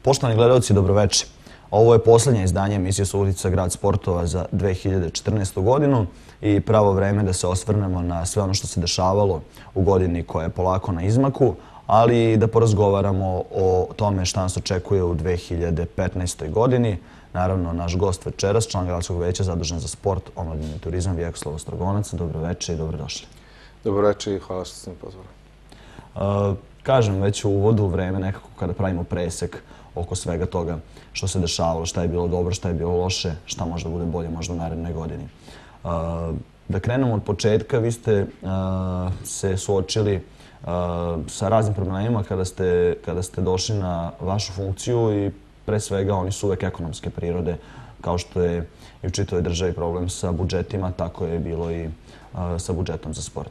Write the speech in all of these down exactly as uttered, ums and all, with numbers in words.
Poštovani gledalci, dobroveče. Ovo je posljednje izdanje emisije Subotica Grad sportova za dve hiljade četrnaestu. godinu i pravo vreme da se osvrnemo na sve ono što se dešavalo u godini koja je polako na izmaku, ali i da porazgovaramo o tome šta nas očekuje u dve hiljade petnaestoj. godini. Naravno, naš gost večeras, član Gradskog veća zadužen za sport, omladinu i turizam, Vjekoslav Ostrogonac. Dobroveče i dobrodošli. Dobroveče i hvala što ste mi pozvali. Kažem, već u uvodu vreme nekako kada pravimo presek oko svega toga što se dešavalo, šta je bilo dobro, šta je bilo loše, šta možda bude bolje možda u narednoj godini. Da krenemo od početka, vi ste se suočili sa raznim problemima kada ste, kada ste došli na vašu funkciju i pre svega oni su uvek ekonomske prirode, kao što je i u čitavoj državi problem sa budžetima, tako je bilo i sa budžetom za sport.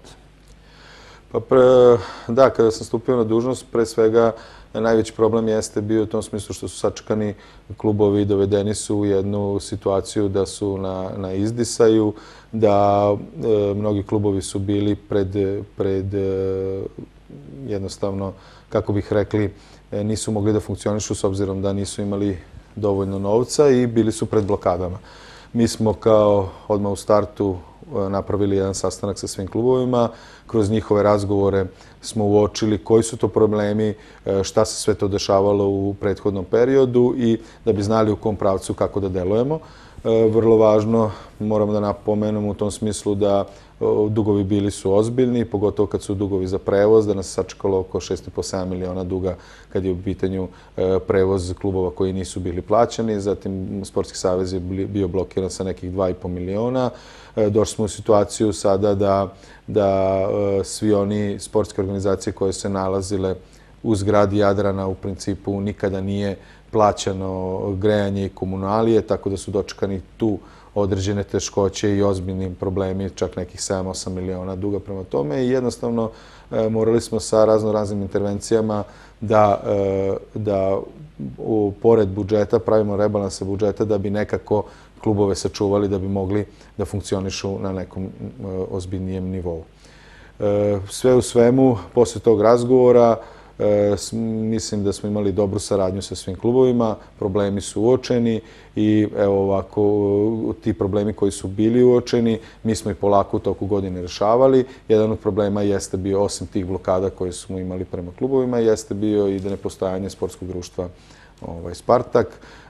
Pa pre, da, kada sam stupio na dužnost, pre svega najveći problem jeste bio u tom smislu što su sačekani klubovi i dovedeni su u jednu situaciju da su na, na izdisaju, da e, mnogi klubovi su bili pred, pred e, jednostavno, kako bih rekli, e, nisu mogli da funkcionišu s obzirom da nisu imali dovoljno novca i bili su pred blokadama. Mi smo kao odmah u startu napravili jedan sastanak sa svim klubovima. Kroz njihove razgovore smo uočili koji su to problemi, šta se sve to dešavalo u prethodnom periodu i da bi znali u kom pravcu kako da delujemo. Vrlo važno, moramo da napomenemo u tom smislu da dugovi bili su ozbiljni, pogotovo kad su dugovi za prevoz, da nas sačekalo oko šest i po sedam miliona duga kad je u pitanju prevoz klubova koji nisu bili plaćeni. Zatim Sportski savez je bio blokiran sa nekih dva i po miliona. Došli smo u situaciju sada da, da svi oni sportske organizacije koje se nalazile u zgradi Jadrana u principu nikada nije plaćano grejanje i komunalije, tako da su dočekani tu određene teškoće i ozbiljni problemi, čak nekih sedam do osam miliona duga prema tome i jednostavno morali smo sa razno raznim intervencijama da, da u, pored budžeta pravimo rebalanse budžeta da bi nekako klubove sačuvali da bi mogli da funkcionišu na nekom ozbiljnijem nivou. Sve u svemu, posle tog razgovora, mislim da smo imali dobru saradnju sa svim klubovima, problemi su uočeni i evo ovako, ti problemi koji su bili uočeni, mi smo i polako u toku godine rešavali. Jedan od problema jeste bio, osim tih blokada koje smo imali prema klubovima, jeste bio i da nepostojanje sportskog društva ovaj, Spartak.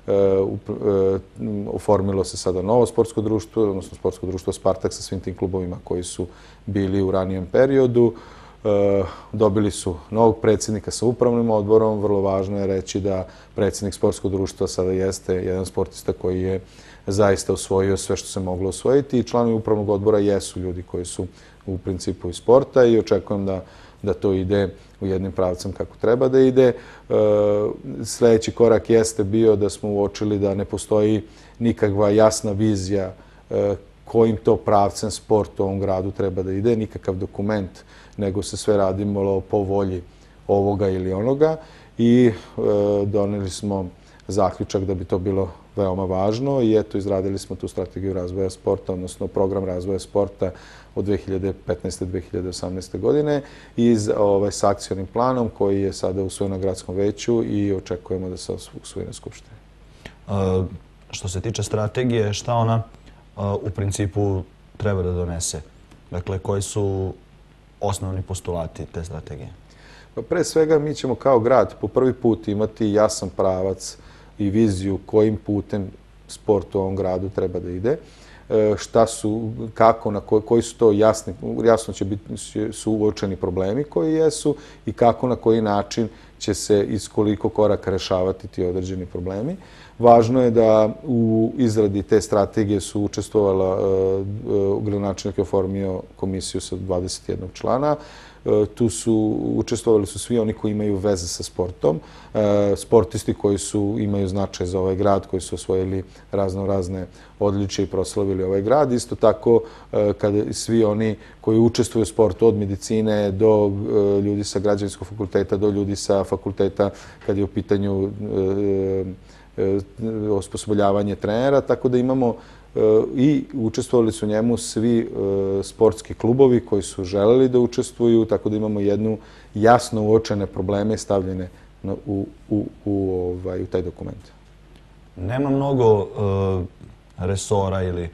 Oformilo se sada novo sportsko društvo, odnosno sportsko društvo Spartak sa svim tim klubovima koji su bili u ranijem periodu. Dobili su novog predsjednika sa upravnim odborom. Vrlo važno je reći da predsjednik sportskog društva sada jeste jedan sportista koji je zaista osvojio sve što se moglo osvojiti i članovi upravnog odbora jesu ljudi koji su u principu iz sporta i očekujem da, da to ide u jednim pravcem kako treba da ide. Sljedeći korak jeste bio da smo uočili da ne postoji nikakva jasna vizija kojim to pravcem sport u ovom gradu treba da ide, nikakav dokument, nego se sve radimo po volji ovoga ili onoga i e, doneli smo zaključak da bi to bilo veoma važno i eto izradili smo tu strategiju razvoja sporta, odnosno program razvoja sporta od dve hiljade petnaeste do dve hiljade osamnaeste. godine i ovaj, s akcionim planom koji je sada usvojen na Gradskom veću i očekujemo da se usvoji na Skupštini. E, što se tiče strategije, šta ona u principu treba da donese? Dakle, koji su osnovni postulati te strategije? Pa pre svega mi ćemo kao grad po prvi put imati jasan pravac i viziju kojim putem sport u ovom gradu treba da ide. Šta su, kako, na koji, koji su to jasni, jasno će biti, su uočeni problemi koji jesu i kako, na koji način će se iz koliko koraka rešavati ti određeni problemi. Važno je da u izradi te strategije su učestvovala, gradonačelnik je oformio komisiju sa dvadeset jedan člana. Tu su učestvovali su svi oni koji imaju veze sa sportom, sportisti koji su imaju značaj za ovaj grad, koji su osvojili razno razne odličje i proslavili ovaj grad. Isto tako kada svi oni koji učestvuju u sportu od medicine do ljudi sa građevinskog fakulteta, do ljudi sa fakulteta kad je u pitanju osposobljavanje trenera, tako da imamo i učestvovali su u njemu svi sportski klubovi koji su želeli da učestvuju, tako da imamo jednu jasno uočene probleme stavljene u, u, u, ovaj, u taj dokument. Nema mnogo resora ili,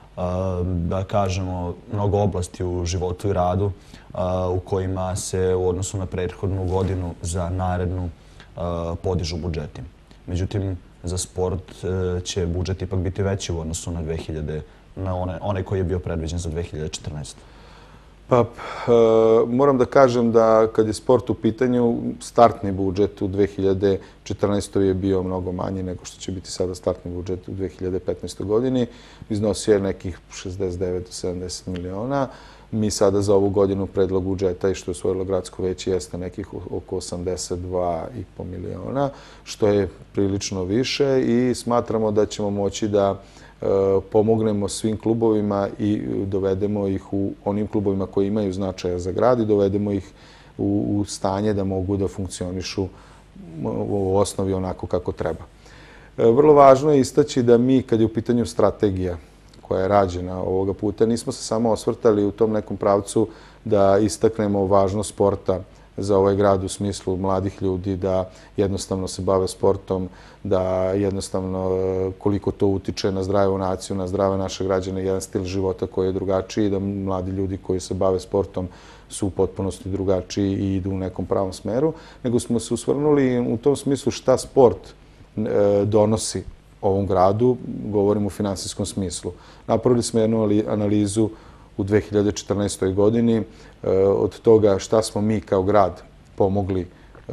da kažemo, mnogo oblasti u životu i radu u kojima se u odnosu na prethodnu godinu za narednu podižu budžeti. Međutim, za sport će budžet ipak biti veći u odnosu na dve hiljade, na onaj koji je bio predviđen za dve hiljade četrnaeste. Pa, moram da kažem da kad je sport u pitanju, startni budžet u dve hiljade četrnaestoj je bio mnogo manji nego što će biti sada startni budžet u dve hiljade petnaestoj godini. Iznosio je nekih šezdeset devet do sedamdeset miliona. Mi sada za ovu godinu predlog budžeta i što je usvojilo gradsko veće jeste nekih oko osamdeset dva i po miliona, što je prilično više i smatramo da ćemo moći da pomognemo svim klubovima i dovedemo ih u onim klubovima koji imaju značaja za grad i dovedemo ih u stanje da mogu da funkcionišu u osnovi onako kako treba. Vrlo važno je istaći da mi, kad je u pitanju strategija koja je rađena ovoga puta, nismo se samo osvrtali u tom nekom pravcu da istaknemo važnost sporta za ovaj grad u smislu mladih ljudi, da jednostavno se bave sportom, da jednostavno koliko to utiče na zdravu naciju, na zdrave naše građane, jedan stil života koji je drugačiji, da mladi ljudi koji se bave sportom su u potpunosti drugačiji i idu u nekom pravom smeru, nego smo se usvrnuli u tom smislu šta sport donosi ovom gradu, govorim u finansijskom smislu. Napravili smo jednu analizu u dve hiljade četrnaestoj godini od toga šta smo mi kao grad pomogli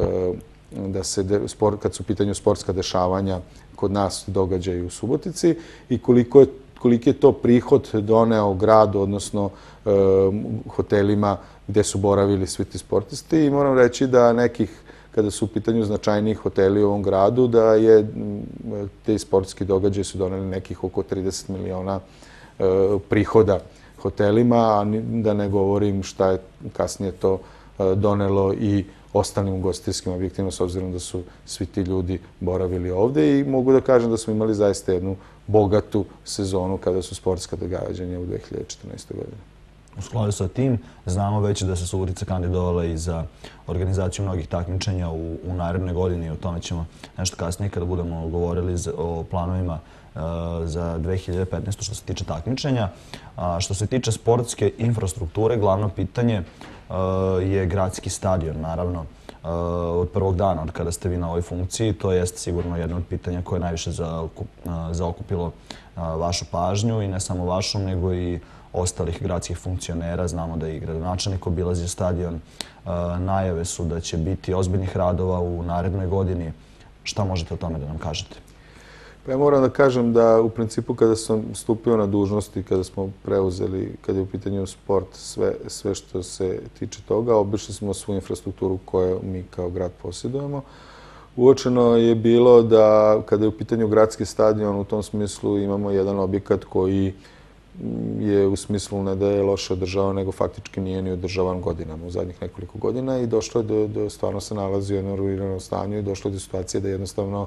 da se, kad su u pitanju sportska dešavanja kod nas događaju u Subotici i koliko je, koliki je to prihod doneo gradu, odnosno hotelima gde su boravili svi ti sportisti. I moram reći da nekih, kada su u pitanju značajnijih hoteli u ovom gradu, da je te sportski događaje su doneli nekih oko trideset miliona prihoda hotelima, a da ne govorim šta je kasnije to donelo i ostalim ugostiteljskim objektima, s obzirom da su svi ti ljudi boravili ovde i mogu da kažem da smo imali zaista jednu bogatu sezonu kada su sportska događanja u dve hiljade četrnaestoj godini. U skladu sa tim, znamo već da se Subotica kandidovala i za organizaciju mnogih takmičenja u, u narednoj godini. O tome ćemo nešto kasnije kada budemo govorili o planovima za dve hiljade petnaestu što se tiče takmičenja. A što se tiče sportske infrastrukture, glavno pitanje je gradski stadion, naravno. Od prvog dana, od kada ste vi na ovoj funkciji, to jest sigurno jedno od pitanja koje je najviše zaokupilo vašu pažnju i ne samo vašu, nego i ostalih gradskih funkcionera. Znamo da je i gradonačelnik obilazio stadion. Najave su da će biti ozbiljnih radova u narednoj godini. Šta možete o tome da nam kažete? Pa ja moram da kažem da u principu kada sam stupio na dužnost i kada smo preuzeli, kada je u pitanju sport, sve, sve što se tiče toga, obišli smo svu infrastrukturu koju mi kao grad posjedujemo. Uočeno je bilo da kada je u pitanju gradski stadion, u tom smislu imamo jedan objekat koji je u smislu ne da je loše održavan, nego faktički nije ni održavan godinama, u zadnjih nekoliko godina i došlo je do, do stvarno se nalazi u jednom ruiniranom stanju i došlo je do situacije da jednostavno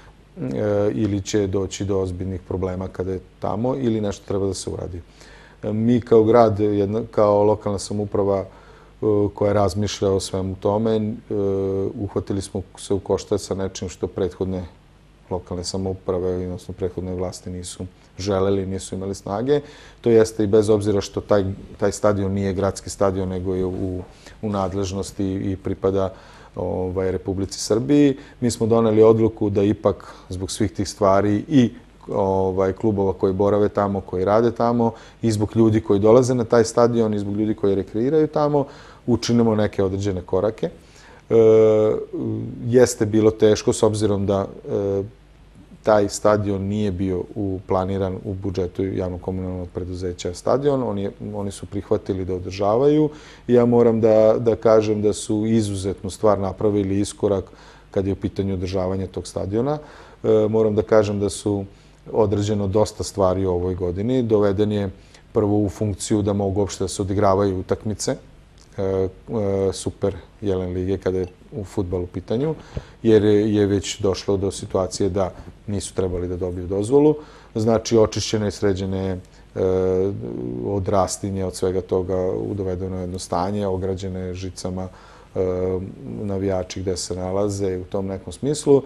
ili će doći do ozbiljnih problema kada je tamo ili nešto treba da se uradi. Mi kao grad, kao lokalna samouprava koja razmišlja o svemu tome, uhvatili smo se u koštac sa nečim što prethodne lokalne samouprave, odnosno prethodne vlasti nisu želeli, nisu imali snage. To jeste i bez obzira što taj, taj stadion nije gradski stadion, nego je u, u nadležnosti i pripada ovaj, Republici Srbiji. Mi smo doneli odluku da ipak zbog svih tih stvari i ovaj, klubova koji borave tamo, koji rade tamo i zbog ljudi koji dolaze na taj stadion i zbog ljudi koji rekreiraju tamo, učinimo neke određene korake. E, jeste bilo teško s obzirom da e, taj stadion nije bio u, planiran u budžetu javno-komunalnog preduzeća stadion. Oni, oni su prihvatili da održavaju i ja moram da, da kažem da su izuzetnu stvar napravili iskorak kad je u pitanju održavanja tog stadiona. E, moram da kažem da su određeno dosta stvari u ovoj godini. Doveden je prvo u funkciju da mogu uopšte da se odigravaju utakmice Super Jelen lige kada je u fudbalu u pitanju, jer je već došlo do situacije da nisu trebali da dobiju dozvolu. Znači, očišćene i sređene od rastinja, od svega toga dovedeno jedno stanje, ograđene žicama navijači gde se nalaze i u tom nekom smislu.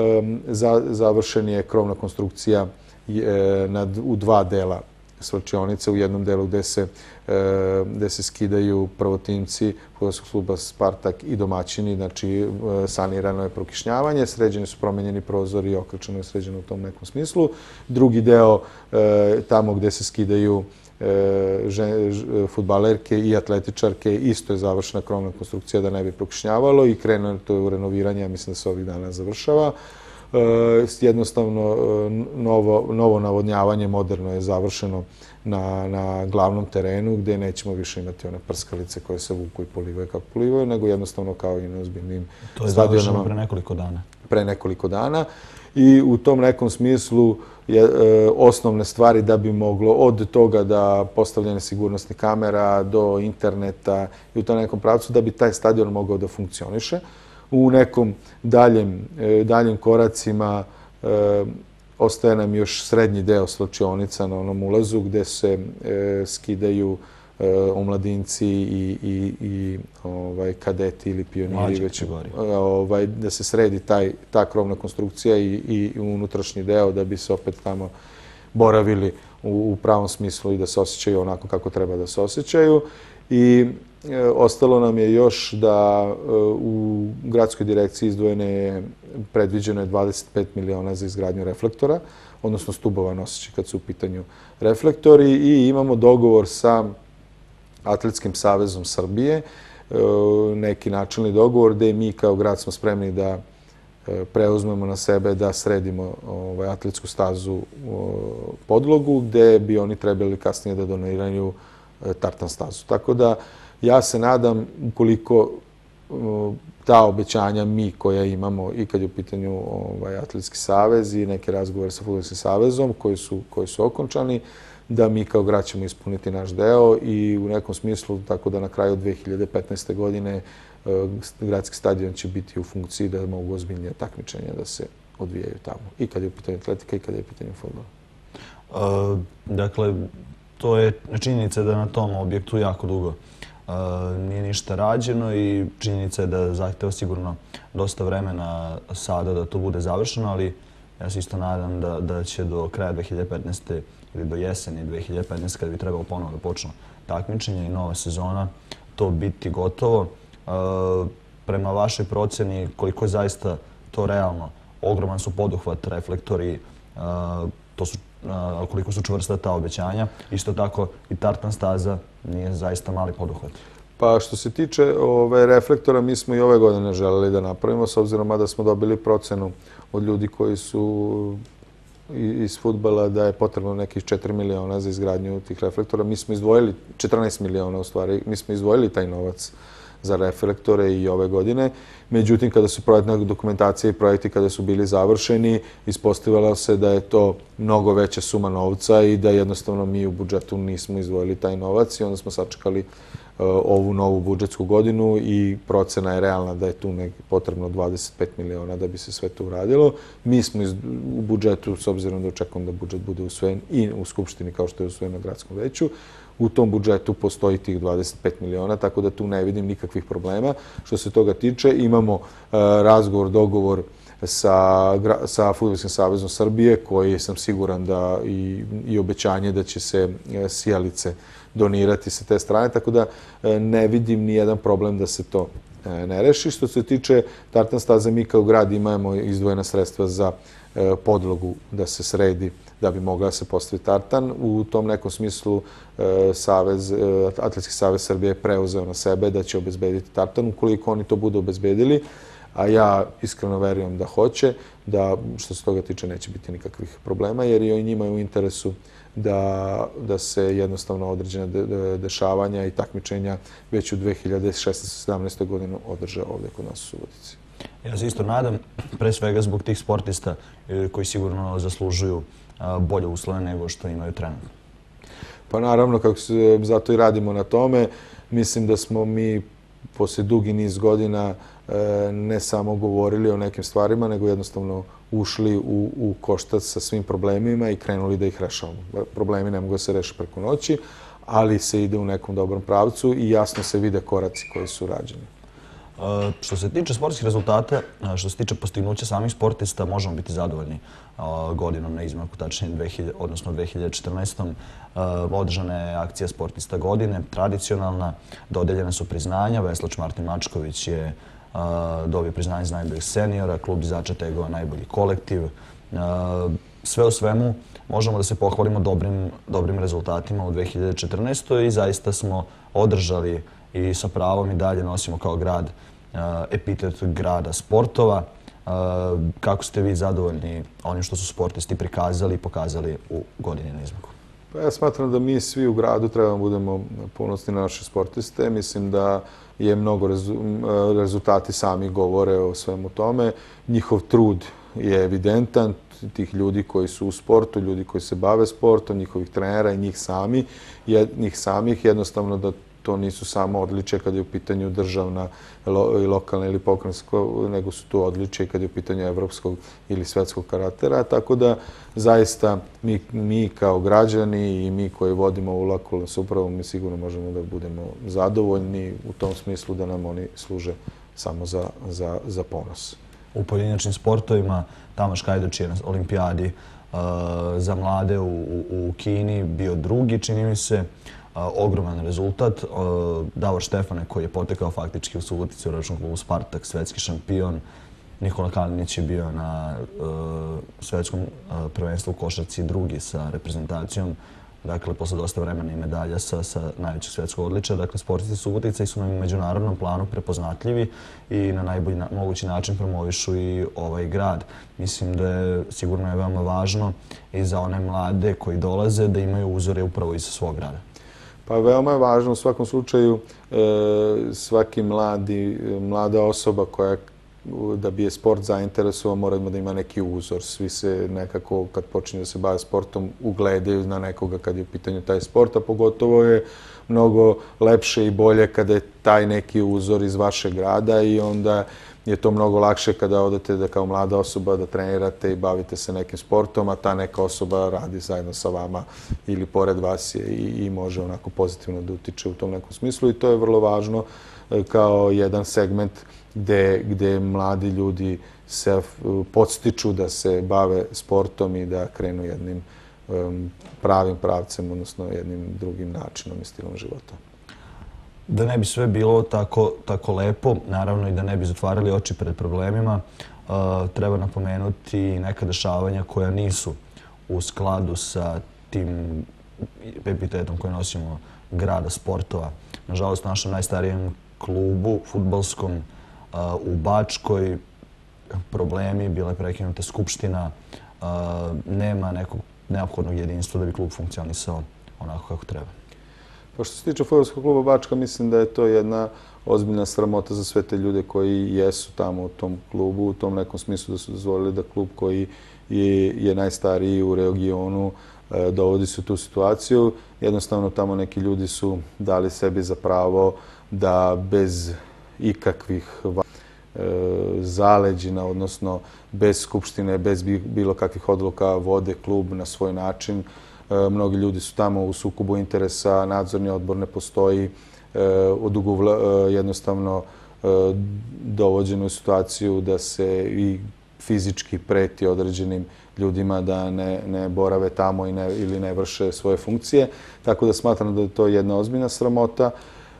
Završen je krovna konstrukcija u dva dela svlačionice, u jednom delu gde se, gde se skidaju prvotimci fudbalskog kluba Spartak i domaćini, znači sanirano je prokišnjavanje, sređeni su promenjeni prozori i okrečeno je sređeno u tom nekom smislu. Drugi deo, tamo gde se skidaju fudbalerke i atletičarke, isto je završena krovna konstrukcija da ne bi prokišnjavalo i krenuo to je u renoviranje, ja mislim da se ovih dana završava. Jednostavno, novo, novo navodnjavanje moderno je završeno na, na glavnom terenu gde nećemo više imati one prskalice koje se vuku i polivaju kako polivaju, nego jednostavno kao i na ozbiljnim stadionama. To je završeno pre nekoliko dana. Pre nekoliko dana i u tom nekom smislu je, e, osnovne stvari da bi moglo od toga da postavljanje sigurnosnih kamera do interneta i u tom nekom pravcu da bi taj stadion mogao da funkcioniše. U nekom daljem, daljim koracima e, ostaje nam još srednji deo svlačionica na onom ulazu gde se e, skidaju e, omladinci i, i, i ovaj, kadeti ili pioniri, već, ovaj, da se sredi taj, ta krovna konstrukcija i, i unutrašnji deo da bi se opet tamo boravili u, u pravom smislu i da se osjećaju onako kako treba da se osjećaju. I ostalo nam je još da u gradskoj direkciji izdvojene je, predviđeno je dvadeset pet miliona za izgradnju reflektora, odnosno stubova noseći kad su u pitanju reflektori i imamo dogovor sa Atletskim savezom Srbije, neki načelni dogovor gde mi kao grad smo spremni da preuzmemo na sebe da sredimo ovaj, atletsku stazu podlogu gde bi oni trebali kasnije da doniraju tartan stazu. Tako da ja se nadam, ukoliko ta obećanja mi koja imamo i kad je u pitanju ovaj, Atletski savez i neke razgovore sa Fudbalskim savezom koji su, koji su okončani, da mi kao grad ćemo ispuniti naš deo i u nekom smislu, tako da na kraju dve hiljade petnaeste. godine gradski stadion će biti u funkciji da mogu ozbiljnije takmičenja da se odvijaju tamo. I kad je u pitanju atletika i kad je u pitanju fudbala. Uh, dakle, to je činjenica da na tom objektu jako dugo uh, nije ništa rađeno i činjenica je da zahteva sigurno dosta vremena sada da to bude završeno, ali ja se isto nadam da, da će do kraja dve hiljade petnaeste. ili do jeseni dve hiljade petnaeste. kada bi trebalo ponovo da počnu takmičenja i nova sezona, to biti gotovo. Uh, prema vašoj proceni, koliko je zaista to realno? Ogroman su poduhvat, reflektori, uh, to su Uh, koliko su čvrsta ta obećanja. Isto tako i tartan staza nije zaista mali poduhvat. Pa što se tiče ove reflektora, mi smo i ove godine želeli da napravimo, s obzirom da smo dobili procenu od ljudi koji su iz fudbala da je potrebno nekih četiri miliona za izgradnju tih reflektora. Mi smo izdvojili četrnaest miliona u stvari, mi smo izdvojili taj novac za reflektore i ove godine. Međutim, kada su projektna dokumentacija i projekti kada su bili završeni, ispostavilo se da je to mnogo veća suma novca i da jednostavno mi u budžetu nismo izdvojili taj novac i onda smo sačekali uh, ovu novu budžetsku godinu i procena je realna da je tu potrebno dvadeset pet miliona da bi se sve to uradilo. Mi smo iz, u budžetu, s obzirom da očekujemo da budžet bude usvojen i u Skupštini kao što je usvojen na gradskom veću, u tom budžetu postoji tih dvadeset pet miliona, tako da tu ne vidim nikakvih problema. Što se toga tiče, imamo uh, razgovor, dogovor sa, sa Fudbalskim savezom Srbije, koji sam siguran da i, i obećanje da će se uh, sijalice donirati sa te strane, tako da uh, ne vidim ni jedan problem da se to uh, ne reši. Što se tiče tartan staze, mi kao grad imamo izdvojena sredstva za uh, podlogu da se sredi da bi mogla da se postavi tartan. U tom nekom smislu Savez, Atletski savez Srbije je preuzeo na sebe da će obezbediti tartan. Ukoliko oni to budu obezbedili, a ja iskreno verujem da hoće, da što se toga tiče neće biti nikakvih problema, jer i njima je u interesu da, da se jednostavno određena de, dešavanja i takmičenja već u dve hiljade šesnaestoj sedamnaestoj. godinu održe ovdje kod nas u Subotici. Ja se isto nadam, pre svega zbog tih sportista koji sigurno zaslužuju bolje uslove nego što imaju trenutno. Pa naravno, kako se, zato i radimo na tome. Mislim da smo mi poslije dugi niz godina e, ne samo govorili o nekim stvarima, nego jednostavno ušli u, u koštac sa svim problemima i krenuli da ih rešavamo. Problemi ne mogu da se reše preko noći, ali se ide u nekom dobrom pravcu i jasno se vide koraci koji su rađeni. Što se tiče sportskih rezultata, što se tiče postignuća samih sportista, možemo biti zadovoljni godinom na izmaku, tačnije odnosno dve hiljade četrnaestom. Održana je akcija sportista godine, tradicionalna, dodeljene su priznanja. Veslač Martin Mačković je dobio priznanje za najboljeg seniora, klub iz Začetegova najbolji kolektiv. Sve u svemu, možemo da se pohvalimo dobrim rezultatima u dve hiljade četrnaestoj i zaista smo održali i sa pravom i dalje nosimo kao grad epitet grada sportova. Kako ste vi zadovoljni onim što su sportisti prikazali i pokazali u godini na izmaku? Pa ja smatram da mi svi u gradu trebamo budemo ponosni na naše sportiste. Mislim da je mnogo rezultati sami govore o svemu tome. Njihov trud je evidentan, tih ljudi koji su u sportu, ljudi koji se bave sportom, njihovih trenera i njih sami, njih samih, jednostavno da to nisu samo odličje kad je u pitanju državna i lokalna ili pokrajinsko, nego su to odličje kad je u pitanju evropskog ili svetskog karaktera. Tako da zaista mi, mi kao građani i mi koji vodimo ovu lokalnu samoupravu, mi sigurno možemo da budemo zadovoljni u tom smislu da nam oni služe samo za, za, za ponos. U pojedinačnim sportovima Tamaš Kajdoč je na olimpijadi uh, za mlade u, u, u Kini bio drugi, čini mi se. Uh, ogroman rezultat. Uh, Davor Štefane, koji je potekao faktički u Subotici u ručnom klubu Spartak, svetski šampion. Nikola Kalinić je bio na uh, svetskom uh, prvenstvu u košarci drugi sa reprezentacijom. Dakle, posle dosta vremena i medalja sa, sa najvećeg svetskog odličja. Dakle, sportisti Subotice su nam u međunarodnom planu prepoznatljivi i na najbolji na, mogući način promovišu i ovaj grad. Mislim da je sigurno je veoma važno i za one mlade koji dolaze da imaju uzore upravo iz svog grada. Pa veoma je važno u svakom slučaju svaki mladi, mlada osoba koja da bi je sport zainteresovao mora da ima neki uzor. Svi se nekako kad počinju da se bave sportom ugledaju na nekoga kad je u pitanju taj sport, a pogotovo je mnogo lepše i bolje kada je taj neki uzor iz vašeg grada i onda je to mnogo lakše kada odete da kao mlada osoba da trenirate i bavite se nekim sportom, a ta neka osoba radi zajedno sa vama ili pored vas je i, i može onako pozitivno da utiče u tom nekom smislu i to je vrlo važno kao jedan segment gde, gde mladi ljudi se podstiču da se bave sportom i da krenu jednim um, pravim pravcem, odnosno jednim drugim načinom i stilom života. Da ne bi sve bilo tako, tako lepo, naravno i da ne bi zatvarali oči pred problemima, uh, treba napomenuti neka dešavanja koja nisu u skladu sa tim epitetom koji nosimo grada sportova. Nažalost, našem najstarijem klubu, fudbalskom, uh, u Bačkoj, problemi, bila je prekinuta skupština, uh, nema nekog neophodnog jedinstva da bi klub funkcionisao onako kako treba. Pa što se tiče fudbalskog kluba Bačka, mislim da je to jedna ozbiljna sramota za sve te ljude koji jesu tamo u tom klubu, u tom nekom smislu da su dozvolili da klub koji je, je najstariji u regionu e, dovodi se u tu situaciju. Jednostavno tamo neki ljudi su dali sebi za pravo da bez ikakvih e, zaleđina, odnosno bez skupštine, bez bilo kakvih odluka vode klub na svoj način. Mnogi ljudi su tamo u sukobu interesa, nadzorni odbor ne postoji, odugo jednostavno dovođeno u situaciju da se i fizički preti određenim ljudima da ne, ne borave tamo i ne, ili ne vrše svoje funkcije. Tako da smatram da je to jedna ozbiljna sramota.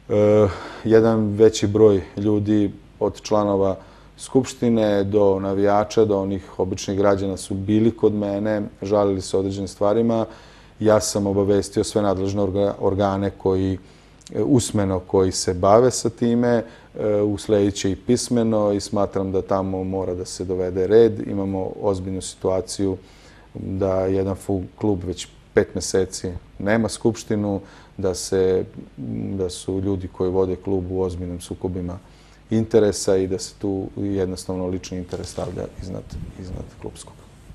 Jedan veći broj ljudi od članova Skupštine do navijača, do onih običnih građana su bili kod mene, žalili se određenim stvarima. Ja sam obavestio sve nadležne organe koji usmeno koji se bave sa time, usledit će i pismeno i smatram da tamo mora da se dovede red. Imamo ozbiljnu situaciju da jedan klub već pet meseci nema skupštinu, da, se, da su ljudi koji vode klub u ozbiljnim sukobima interesa i da se tu jednostavno lični interes stavlja iznad, iznad klubskog.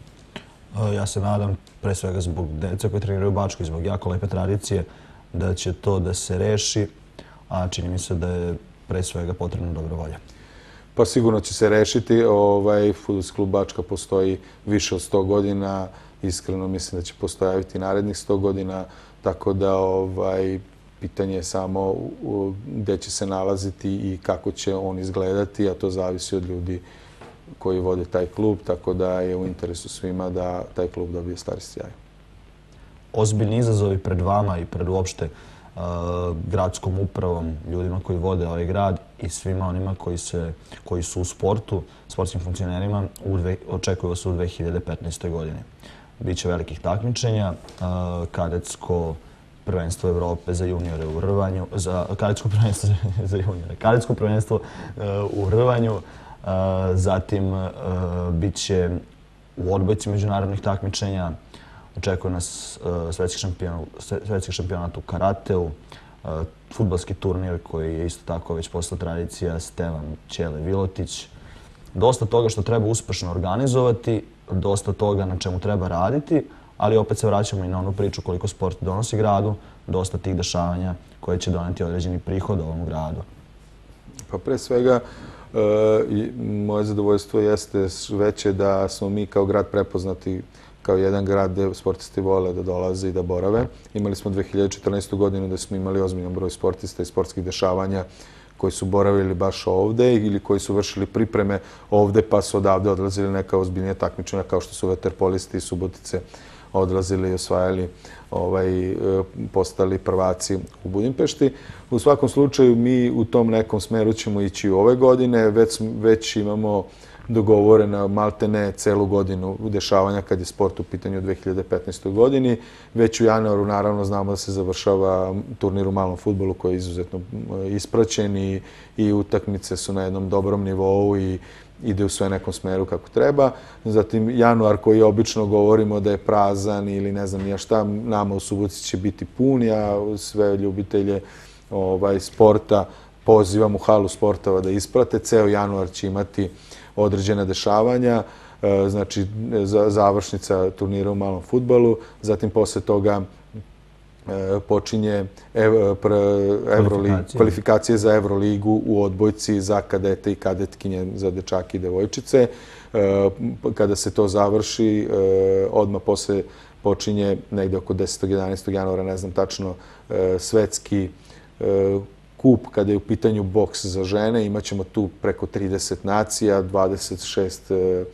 Ja se nadam, pre svega zbog dece koji treniraju u Bačkoj, zbog jako lepe tradicije, da će to da se reši, a čini mi se da je pre svega potrebna dobra volja. Pa sigurno će se rešiti. Ovaj, Fudbalski klub Bačka postoji više od sto godina. Iskreno mislim da će postojaviti narednih sto godina, tako da ovaj, pitanje je samo gde će se nalaziti i kako će on izgledati, a to zavisi od ljudi koji vode taj klub, tako da je u interesu svima da taj klub dobije stari sjaj. Ozbiljni izazovi pred vama i pred uopšte gradskom upravom, ljudima koji vode ovaj grad i svima onima koji su u sportu, sportskim funkcionerima, očekuju se u dve hiljade petnaestoj godini. Biće velikih takmičenja, kadetsko prvenstvo Evrope za juniore u rvanju, kadetsko prvenstvo za juniore, kadetsko prvenstvo u rvanju, zatim biće u odbojci međunarodnih takmičenja, očekuje nas svetski šampionat u karateu, fudbalski turnir koji je isto tako već postao tradicija, Stevan Ćele Vilotić. Dosta toga što treba uspešno organizovati, dosta toga na čemu treba raditi, ali opet se vraćamo i na onu priču koliko sport donosi gradu, dosta tih dešavanja koje će doneti određeni prihod ovom gradu. Pa pre svega, moje zadovoljstvo jeste veće da smo mi kao grad prepoznati kao jedan grad gde sportisti vole da dolaze i da borave. Imali smo dve hiljade četrnaestu. godinu da smo imali ozbiljan broj sportista i sportskih dešavanja koji su boravili baš ovde ili koji su vršili pripreme ovde pa su odavde odlazili neka ozbiljnija takmičenja kao što su vaterpolisti iz Subotice odlazili i osvajali, postali prvaci u Budimpešti. U svakom slučaju mi u tom nekom smeru ćemo ići ove godine. Već imamo dogovorena maltene celu godinu dešavanja kad je sport u pitanju u dve hiljade petnaestoj. godini. Već u januaru naravno znamo da se završava turnir u malom fudbalu koji je izuzetno ispraćen i utakmice su na jednom dobrom nivou i ide u sve nekom smeru kako treba. Zatim januar koji obično govorimo da je prazan ili ne znam ja šta, nama u Subotici će biti pun. Ja sve ljubitelje sporta pozivam u halu sportova da isprate. Ceo januar će imati određena dešavanja, znači završnica turnira u malom fudbalu, zatim posle toga počinje kvalifikacije za Evroligu u odbojci za kadete i kadetkinje, za dečake i devojčice. Kada se to završi, odmah posle počinje negde oko desetog jedanaestog januara, ne znam tačno, svetski kup kada je u pitanju boks za žene. Imaćemo tu preko trideset nacija, dvadeset šest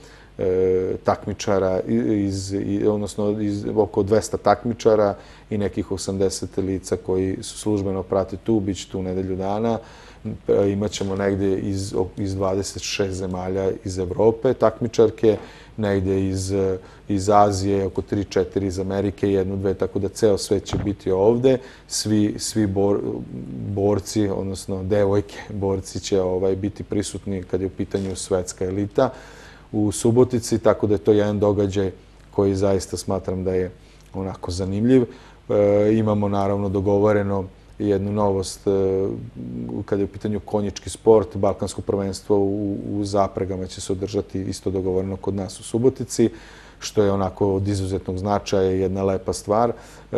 takmičara, odnosno oko dvesta takmičara i nekih osamdeset lica koji su službeno prate tu, bit će tu nedelju dana. Imaćemo negde iz dvadeset šest zemalja iz Evrope takmičarke, negde iz Azije, oko tri četiri iz Amerike, jednu, dve, tako da ceo svet će biti ovde. Svi borci, odnosno devojke borci će biti prisutni kad je u pitanju svetska elita u Subotici, tako da je to jedan događaj koji zaista smatram da je onako zanimljiv. Imamo naravno dogovoreno jednu novost kada je u pitanju konjički sport. Balkansko prvenstvo u zapregama će se održati isto dogovoreno kod nas u Subotici, što je onako od izuzetnog značaja i jedna lepa stvar.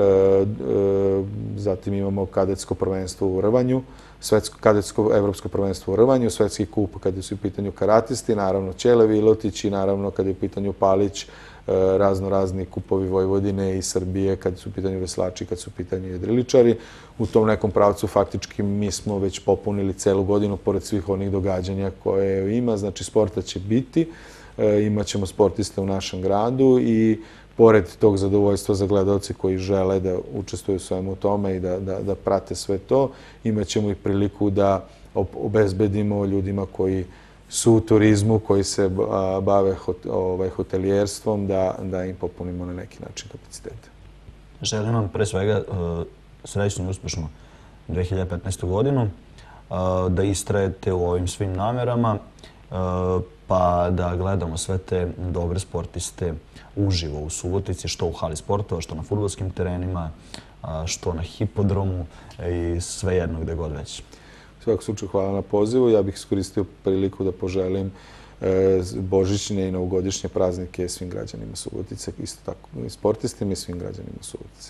Zatim imamo kadetsko prvenstvo u rvanju, kadetsko evropsko prvenstvo u rvanju, svetski kup kada su u pitanju karatisti, naravno Ćele Vilotić i naravno kada je u pitanju Palić, razno razni kupovi Vojvodine i Srbije kada su u pitanju veslači, kada su u pitanju jedriličari. U tom nekom pravcu faktički mi smo već popunili celu godinu pored svih onih događanja koje ima. Znači sporta će biti, imaćemo sportiste u našem gradu i pored tog zadovoljstva za gledalce koji žele da učestvuju u svemu tome i da prate sve to, imaćemo i priliku da obezbedimo ljudima koji su u turizmu, koji se bave hotelijerstvom, da im popunimo na neki način kapacitete. Želim vam pre svega srećnu i uspešnu dve hiljade petnaestu. godinu, da istrajete u ovim svim namerama, pa da gledamo sve te dobre sportiste uživo u Subotici, što u hali sportova, što na fudbalskim terenima, što na hipodromu i sve jedno gde god već. U svakom slučaju hvala na pozivu. Ja bih iskoristio priliku da poželim božićne i novogodišnje praznike svim građanima Subotice, isto tako i sportistima i svim građanima Subotice.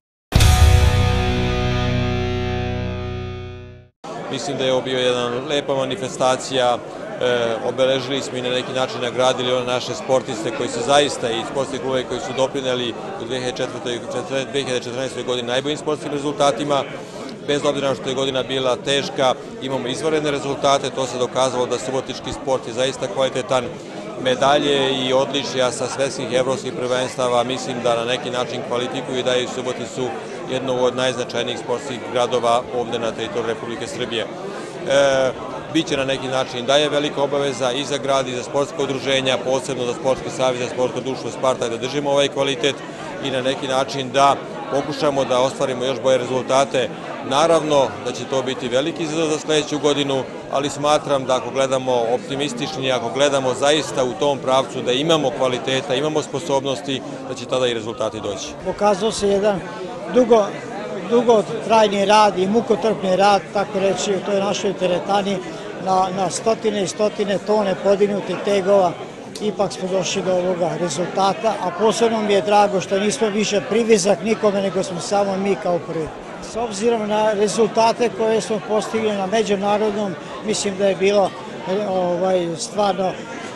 Mislim da je ovo bio jedna lepa manifestacija. Obeležili smo i na neki način nagradili one naše sportiste koji su zaista i sportski klubovi koji su doprineli u dve hiljade četrnaestoj. godini najboljim sportskim rezultatima. bez obzira što je godina bila teška, imamo izvanredne rezultate, to se dokazalo da subotički sport je zaista kvalitetan. Medalje i odličja sa svetskih i evropskih prvenstava mislim da na neki način kvalifikuju i daju Suboticu jednu od najznačajnijih sportskih gradova ovde na teritoriji Republike Srbije. E, Biće na neki način da je velika obaveza i za grad i za sportska udruženja, posebno za Sportski savez za sportsko društvo Sparta, da držimo ovaj kvalitet i na neki način da pokušamo da ostvarimo još bolje rezultate. Naravno da će to biti veliki izazov za sledeću godinu, ali smatram da ako gledamo optimistični, ako gledamo zaista u tom pravcu da imamo kvaliteta, imamo sposobnosti, da će tada i rezultati doći. Pokazao se jedan dugo, dugo trajni rad i mukotrpni rad, tako reći, u toj našoj teretani, na, na stotine i stotine tone podignutih tegova. Ipak smo došli do ovoga rezultata, a posebno mi je drago što nismo više privizak nikome, nego smo samo mi kao prvi. S obzirom na rezultate koje smo postigli na međunarodnom, mislim da je bilo ovaj, stvarno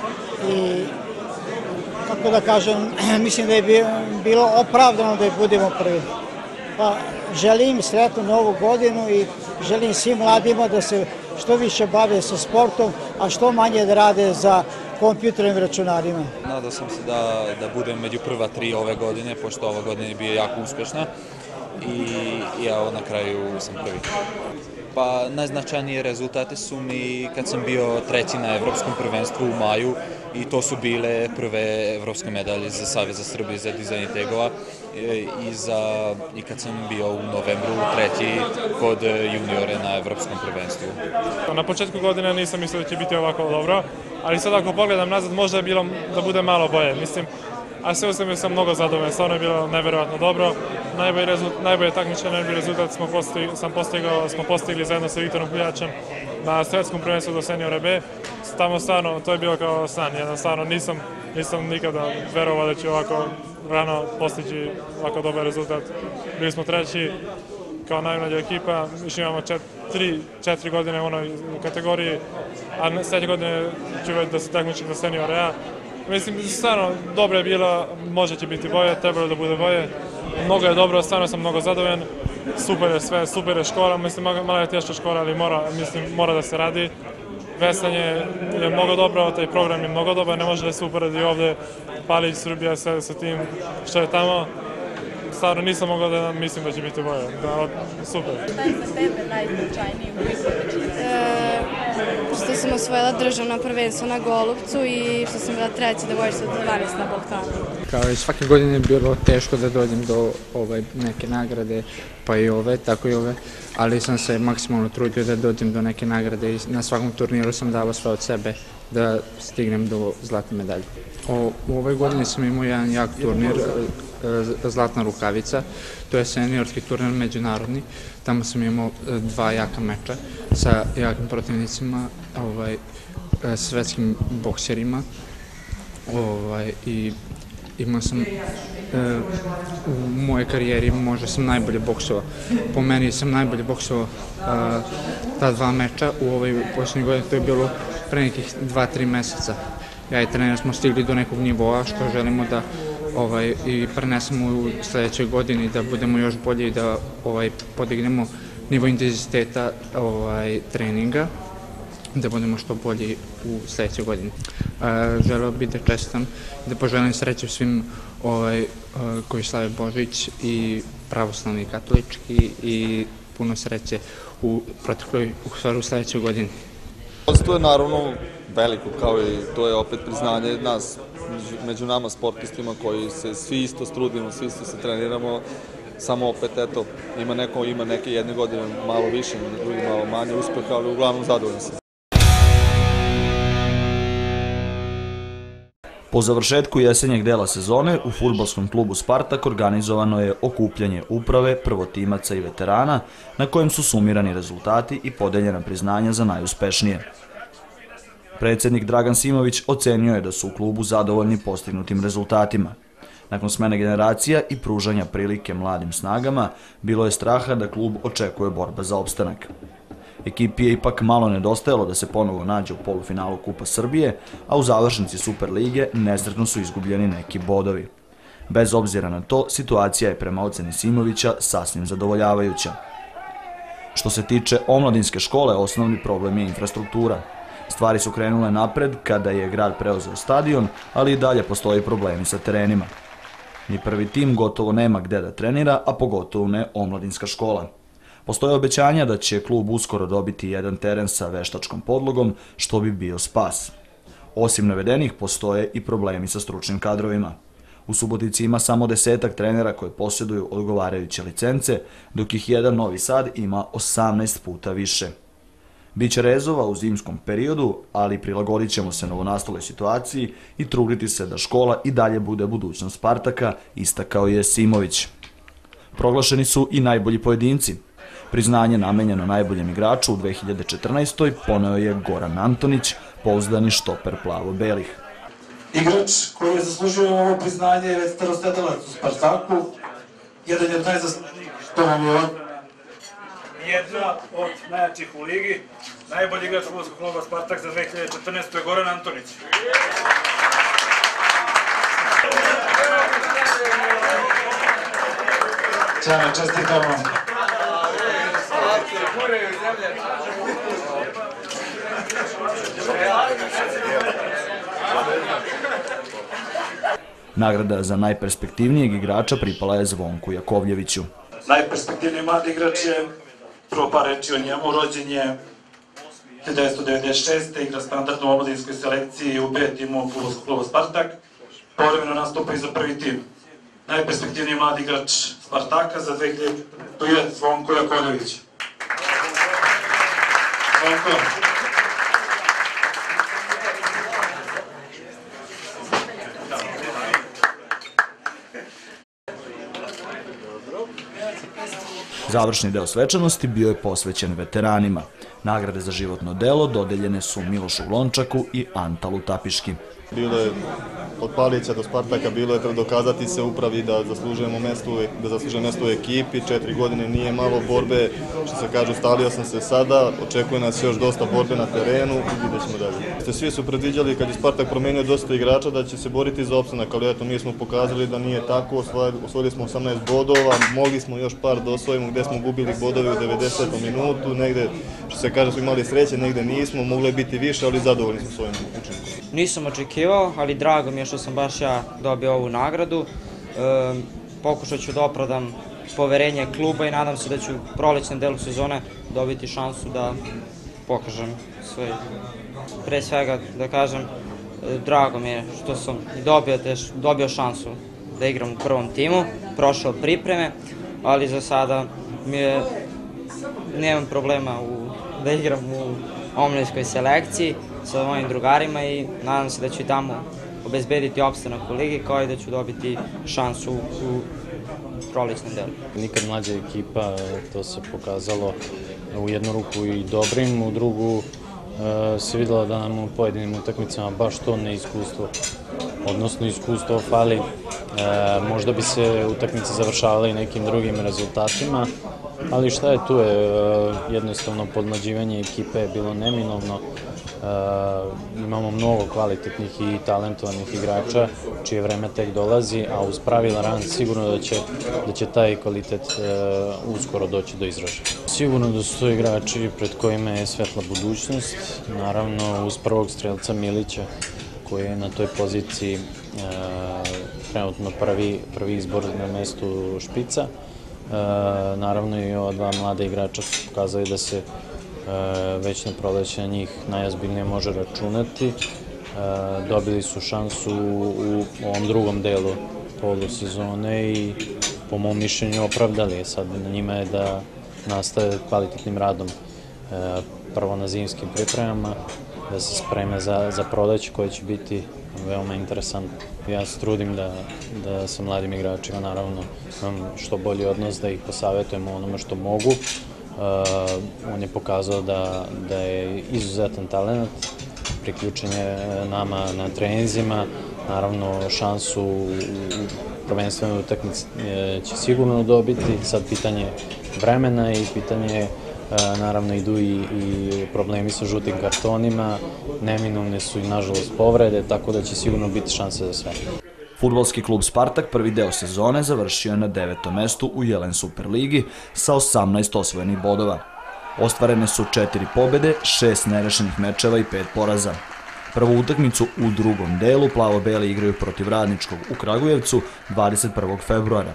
i, kako da kažem, mislim da je bilo opravdano da budemo prvi. Pa želim sretnu novu godinu i želim svim mladima da se što više bave sa sportom, a što manje da rade za kompjuterim računarima. Nadao sam se da, da budem među prva tri ove godine, pošto ova godina je bio jako uspešna i, i evo na kraju sam prvi. Pa najznačajnije rezultate su mi kad sam bio treći na evropskom prvenstvu u maju i to su bile prve evropske medalje za Savez za Srbije za dizajn tegova i, za, i kad sam bio u novembru treći kod juniore na evropskom prvenstvu. Na početku godine nisam mislio da će biti ovako dobro, ali sad ako pogledam nazad možda je bilo da bude malo bolje. Mislim, a sve u sebi sam mnogo zadovoljan, stvarno je bilo neverovatno dobro. Najbolji rezultat, najbolje takmičenje, najbolji rezultat smo postigli, sam postigao, smo postigli zajedno sa Viktorom Puljačem na svetskom prvenstvu do seniora B. Tamo stvarno, to je bilo kao san, jedan stvarno nisam, nisam nikada verovao da ću ovako rano postići ovako dobar rezultat. Bili smo treći kao najmlađa ekipa, još imamo četiri, četiri godine u onoj kategoriji, a sljedeće godine ću već da se takmičim za seniora A. Mislim, stvarno, dobro je bilo, možda će biti bolje, trebalo da bude bolje. Mnogo je dobro, stvarno sam mnogo zadovoljan. Super je sve, super je škola, mislim, malo je teška škola, ali mora, mislim, mora da se radi. Veslanje je mnogo dobro, taj program je mnogo dobar, ne može da se uporedi ovde Palić, Srbija, sve sa tim što je tamo. Stvarno nisam mogao da mislim da će biti bolje, da, super. Šta je za tebe najznačajnije u Subotici? Što sam osvojila državno prvenstvo na Golubcu i što sam bila treća devojčica od dvanaest na Balkanu. Kao i svake godine je bilo teško da dođem do ovaj, neke nagrade, pa i ove, tako i ove, ali sam se maksimalno trudio da dođem do neke nagrade i na svakom turniru sam dao sve od sebe da stignem do zlatne medalje. O, u ovoj godini sam imao jedan jak turnir, Zlatna rukavica, to je seniorski turnir međunarodni, tamo sam imao dva jaka meča sa jakim protivnicima, ovaj, svetskim bokserima, ovaj, i imao sam, e, u mojoj karijeri možda sam najbolje boksovao. Po meni sam najbolje boksovao ta dva meča u ovoj posljednjoj godini, to je bilo pre nekih dva, tri meseca. Ja i trener smo stigli do nekog nivoa što želimo da ovaj, i prenesemo u sledećoj godini, da budemo još bolji i da ovaj, podignemo nivo intenziteta ovaj, treninga, da budemo što bolji u sledećoj godini. E, želeo bih da čestitam, da poželim sreću svim ovaj, koji slave Božić i pravoslavni i katolički i puno sreće u protekloj, u stvari u sledećoj godini. To je naravno veliko, kao i to je opet priznanje nas, među nama sportistima koji se svi isto strudimo, svi isto se treniramo, samo opet, eto, ima neko, ima neke jedne godine malo više, drugi malo manje uspeha, ali uglavnom zadovoljno sam. Po završetku jesenjeg dela sezone u fudbalskom klubu Spartak organizovano je okupljanje uprave, prvotimaca i veterana na kojem su sumirani rezultati i podeljena priznanja za najuspešnije. Predsjednik Dragan Simović ocenio je da su u klubu zadovoljni postignutim rezultatima. Nakon smene generacija i pružanja prilike mladim snagama, bilo je straha da klub očekuje borba za opstanak. Ekipi je ipak malo nedostajalo da se ponovo nađe u polufinalu Kupa Srbije, a u završnici Super lige nesretno su izgubljeni neki bodovi. Bez obzira na to, situacija je prema oceni Simovića sasvim zadovoljavajuća. Što se tiče omladinske škole, osnovni problem je infrastruktura. Stvari su krenule napred kada je grad preuzeo stadion, ali i dalje postoji problemi sa terenima. Ni prvi tim gotovo nema gde da trenira, a pogotovo ne omladinska škola. Postoje obećanja da će klub uskoro dobiti jedan teren sa veštačkom podlogom, što bi bio spas. Osim navedenih, postoje i problemi sa stručnim kadrovima. U Subotici ima samo desetak trenera koji posjeduju odgovarajuće licence, dok ih jedan Novi Sad ima osamnaest puta više. Biće rezova u zimskom periodu, ali prilagodit ćemo se novonastaloj situaciji i truditi se da škola i dalje bude budućnost Spartaka, istakao je Simović. Proglašeni su i najbolji pojedinci. Priznanje namenjeno najboljem igraču u dve hiljade četrnaestoj poneo je Goran Antonić, pouzdani štoper plavo-belih. Igrač koji je zaslužio ovo priznanje je već starostetalac u Spartaku. Jedan je od najzaslužnijih što nam je on. Jedna od najjačih u ligi. Najbolji igrač fudbalskog kluba Spartak za dve hiljade četrnaestu je Goran Antonić. Ćao, čestitamo. Nagrada za najperspektivnijeg igrača pripala je Zvonku Jakovljeviću. Najperspektivniji mladi igrač je, prvo par reči o njemu, rođen je hiljadu devetsto devedeset šeste. igra standardno u omladinskoj selekciji u B timu fudbalskog kluba Spartak. Povremeno nastupa i za prvi tim. Najperspektivniji mladi igrač Spartaka za dve hiljade četrnaestu je Zvonko Jakovljević. Zvonko. Završni deo svečanosti bio je posvećen veteranima. Nagrade za životno delo dodeljene su Milošu Glončaku i Antalu Tapiški. Bilo je od Palića do Spartaka, bilo je treba dokazati se upravi da zaslužujemo mesto, da zaslužujemo mesto u ekipi. Četiri godine nije malo borbe, što se kaže, ustalio sam se sada, očekuje nas još dosta borbe na terenu i vidjet ćemo dalje. Svi su predviđali kad je Spartak promenio dosta igrača da će se boriti za opstanak, ali eto mi smo pokazali da nije tako, osvojili smo osamnaest bodova, mogli smo još par da osvojimo gde smo gubili bodove u devedesetom minutu, negde, što se kaže, smo imali sreće, negde nismo, moglo je biti više, ali zadovoljni smo svojim učinkom. Nisam očekivao, ali drago mi je što sam baš ja dobio ovu nagradu. E, pokušat ću da opravdam poverenje kluba i nadam se da ću u prolećnom delu sezone dobiti šansu da pokažem svoj. Pre svega da kažem, drago mi je što sam dobio, dobio šansu da igram u prvom timu, prošao pripreme, ali za sada mi je, nemam problema u, da igram u omladinskoj selekciji sa mojim drugarima i nadam se da ću i tamo obezbediti opstanak u ligi, kao i da ću dobiti šansu u prolećnom delu. Nikad mlađa ekipa, to se pokazalo u jednu ruku i dobrim, u drugu se videlo da nam u pojedinim utakmicama baš to neiskustvo, odnosno iskustvo fali. Možda bi se utakmice završavale i nekim drugim rezultatima, ali šta je tu je, jednostavno podmlađivanje ekipe je bilo neminovno. Imamo mnogo kvalitetnih i talentovanih igrača čije vreme tek dolazi, a uz pravilan rad sigurno da će, da će taj kvalitet uskoro doći do izražaja. Sigurno da su to igrači pred kojima je svetla budućnost, naravno uz prvog strelca Milića koji je na toj poziciji trenutno prvi, prvi izbor na mestu špica. Naravno i ova dva mlada igrača su pokazali da se već na proleće na njih najozbiljnije može računati. Dobili su šansu u ovom drugom delu polusezone i po mom mišljenju opravdali. Sad na njima je da nastave kvalitetnim radom prvo na zimskim pripremama, da se spreme za, za proleće koje će biti veoma interesantno. Ja se trudim da, da sa mladim igračima naravno imam što bolji odnos, da ih posavetujem o onome što mogu. Uh, on je pokazao da, da je izuzetan talent, priključen je nama na treninzima, naravno šansu u prvenstvenoj utakmici će sigurno dobiti, sad pitanje vremena i pitanje, uh, naravno idu i, i problemi sa žutim kartonima, neminovne su i nažalost povrede, tako da će sigurno biti šanse za sve. Fudbalski klub Spartak prvi deo sezone završio je na devetom mestu u Jelen Superligi sa osamnaest osvojenih bodova. Ostvarene su četiri pobede, šest nerešenih mečeva i pet poraza. Prvu utakmicu u drugom delu plavo-beli igraju protiv Radničkog u Kragujevcu dvadeset prvog februara.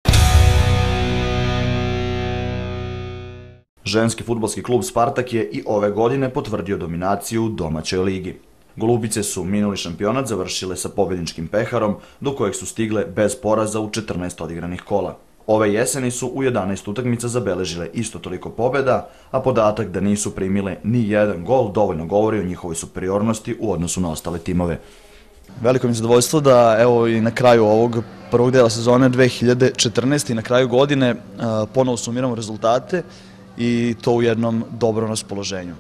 Ženski fudbalski klub Spartak je i ove godine potvrdio dominaciju u domaćoj ligi. Golubice su minuli šampionat završile sa pobedničkim peharom, do kojeg su stigle bez poraza u četrnaest odigranih kola. Ove jeseni su u jedanaest utakmica zabeležile isto toliko pobeda, a podatak da nisu primile ni jedan gol dovoljno govori o njihovoj superiornosti u odnosu na ostale timove. Veliko mi je zadovoljstvo da evo i na kraju ovog prvog dela sezone dve hiljade četrnaeste. i na kraju godine ponovo sumiramo rezultate i to u jednom dobrom raspoloženju.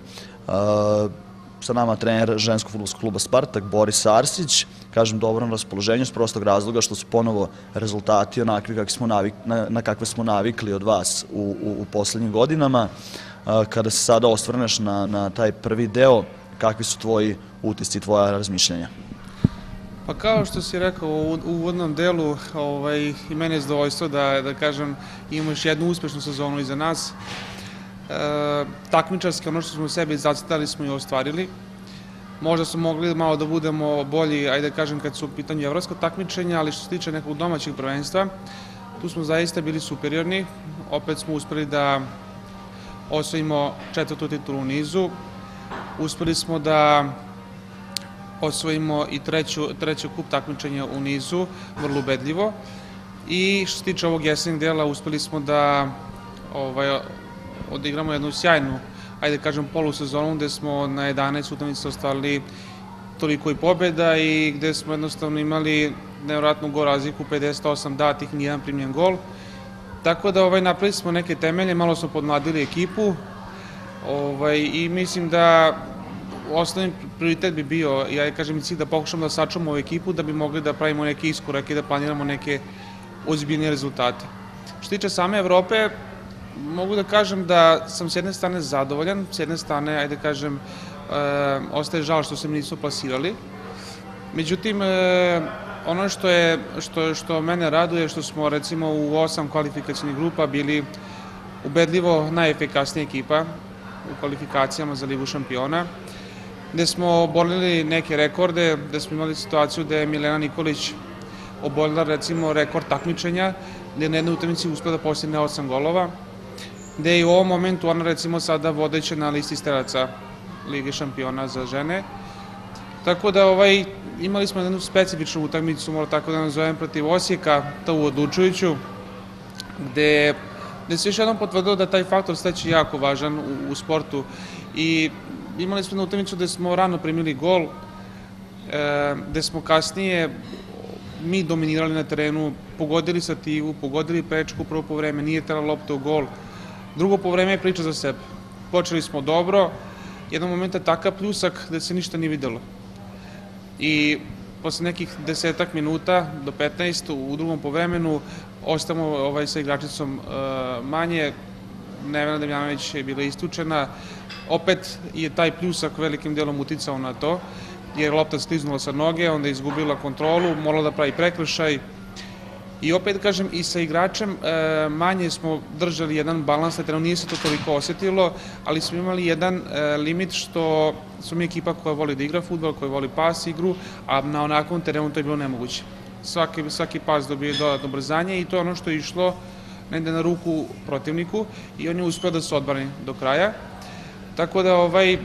Sa nama trener ženskog fudbalskog kluba Spartak, Boris Arsić, kažem dobrom raspoloženju s prostog razloga što su ponovo rezultati onakvi na kakve smo navikli od vas u poslednjim godinama. Kada se sada osvrneš na taj prvi deo, kakvi su tvoji utisci i tvoja razmišljenja? Pa kao što si rekao u uvodnom delu, i meni je zadovoljstvo da kažem imamo još jednu uspešnu sezonu iza nas. Takmičarski, ono što smo u sebi zacrtali smo i ostvarili. Možda smo mogli malo da budemo bolji, ajde da kažem, kad su u pitanju evropska takmičenja, ali što se tiče nekog domaćeg prvenstva, tu smo zaista bili superiorni. Opet smo uspeli da osvojimo četvrtu titulu u nizu. Uspeli smo da osvojimo i treću kup takmičenja u nizu, vrlo ubedljivo. I što se tiče ovog jesenjeg dela, uspeli smo da odigramo jednu sjajnu, ajde da kažem, polusezonu gde smo na jedanaest utakmica ostvarili toliko i pobjeda i gde smo jednostavno imali nevjerojatnu gol razliku, pedeset osam datih, nijedan primljen gol. Tako da napravili smo neke temelje, malo smo podmladili ekipu i mislim da osnovni prioritet bi bio, ja da kažem i cilj, da pokušamo da sačuvamo ovu ekipu da bi mogli da pravimo neke iskorake i da planiramo neke ozbiljnije rezultate. Što tiče same Evrope, mogu da kažem da sam s jedne strane zadovoljan, s jedne strane, ajde da kažem, ostaje žal što se mi nisu plasirali. Međutim, ono što mene raduje, što smo recimo u osam kvalifikacijnih grupa bili ubedljivo najefikasnija ekipa u kvalifikacijama za Ligu šampiona, gde smo oborili neke rekorde, gde smo imali situaciju gde je Milena Nikolić oborila recimo rekord takmičenja, gde je na jednoj utakmici uspela da postigne osam golova, gde je u ovom momentu ona recimo sada vodeća na listi strelaca Lige šampiona za žene. Tako da imali smo jednu specifičnu utakmicu, moram tako da nazovem, protiv Osijeka, to u odlučujuću, gde se još jednom potvrdilo da taj faktor sreće je jako važan u sportu. I imali smo jednu utakmicu gde smo rano primili gol, gde smo kasnije mi dominirali na terenu, pogodili sativu, pogodili prečku prvo po vreme, nije tela lopta u gol. Drugo po vreme je priča za sebe. Počeli smo dobro, jednog momenta takav pljusak da se ništa nije videlo. I posle nekih desetak minuta do petnaest u drugom povremenu ostajemo sa igračicom manje. Nevena Damjanović je bila isključena. Opet je taj pljusak velikim delom uticao na to, jer lopta skliznula sa noge, onda je izgubila kontrolu, morala da pravi prekršaj. I opet, kažem, i sa igračem manje smo držali jedan balans, na terenu nije se to toliko osetilo, ali smo imali jedan limit što smo mi ekipa koja voli da igra fudbal, koja voli pas igru, a na onakvom terenu to je bilo nemoguće. Svaki pas dobije dodatno brzanje i to je ono što je išlo negde na ruku protivniku i on je uspeo da se odbrani do kraja. Tako da,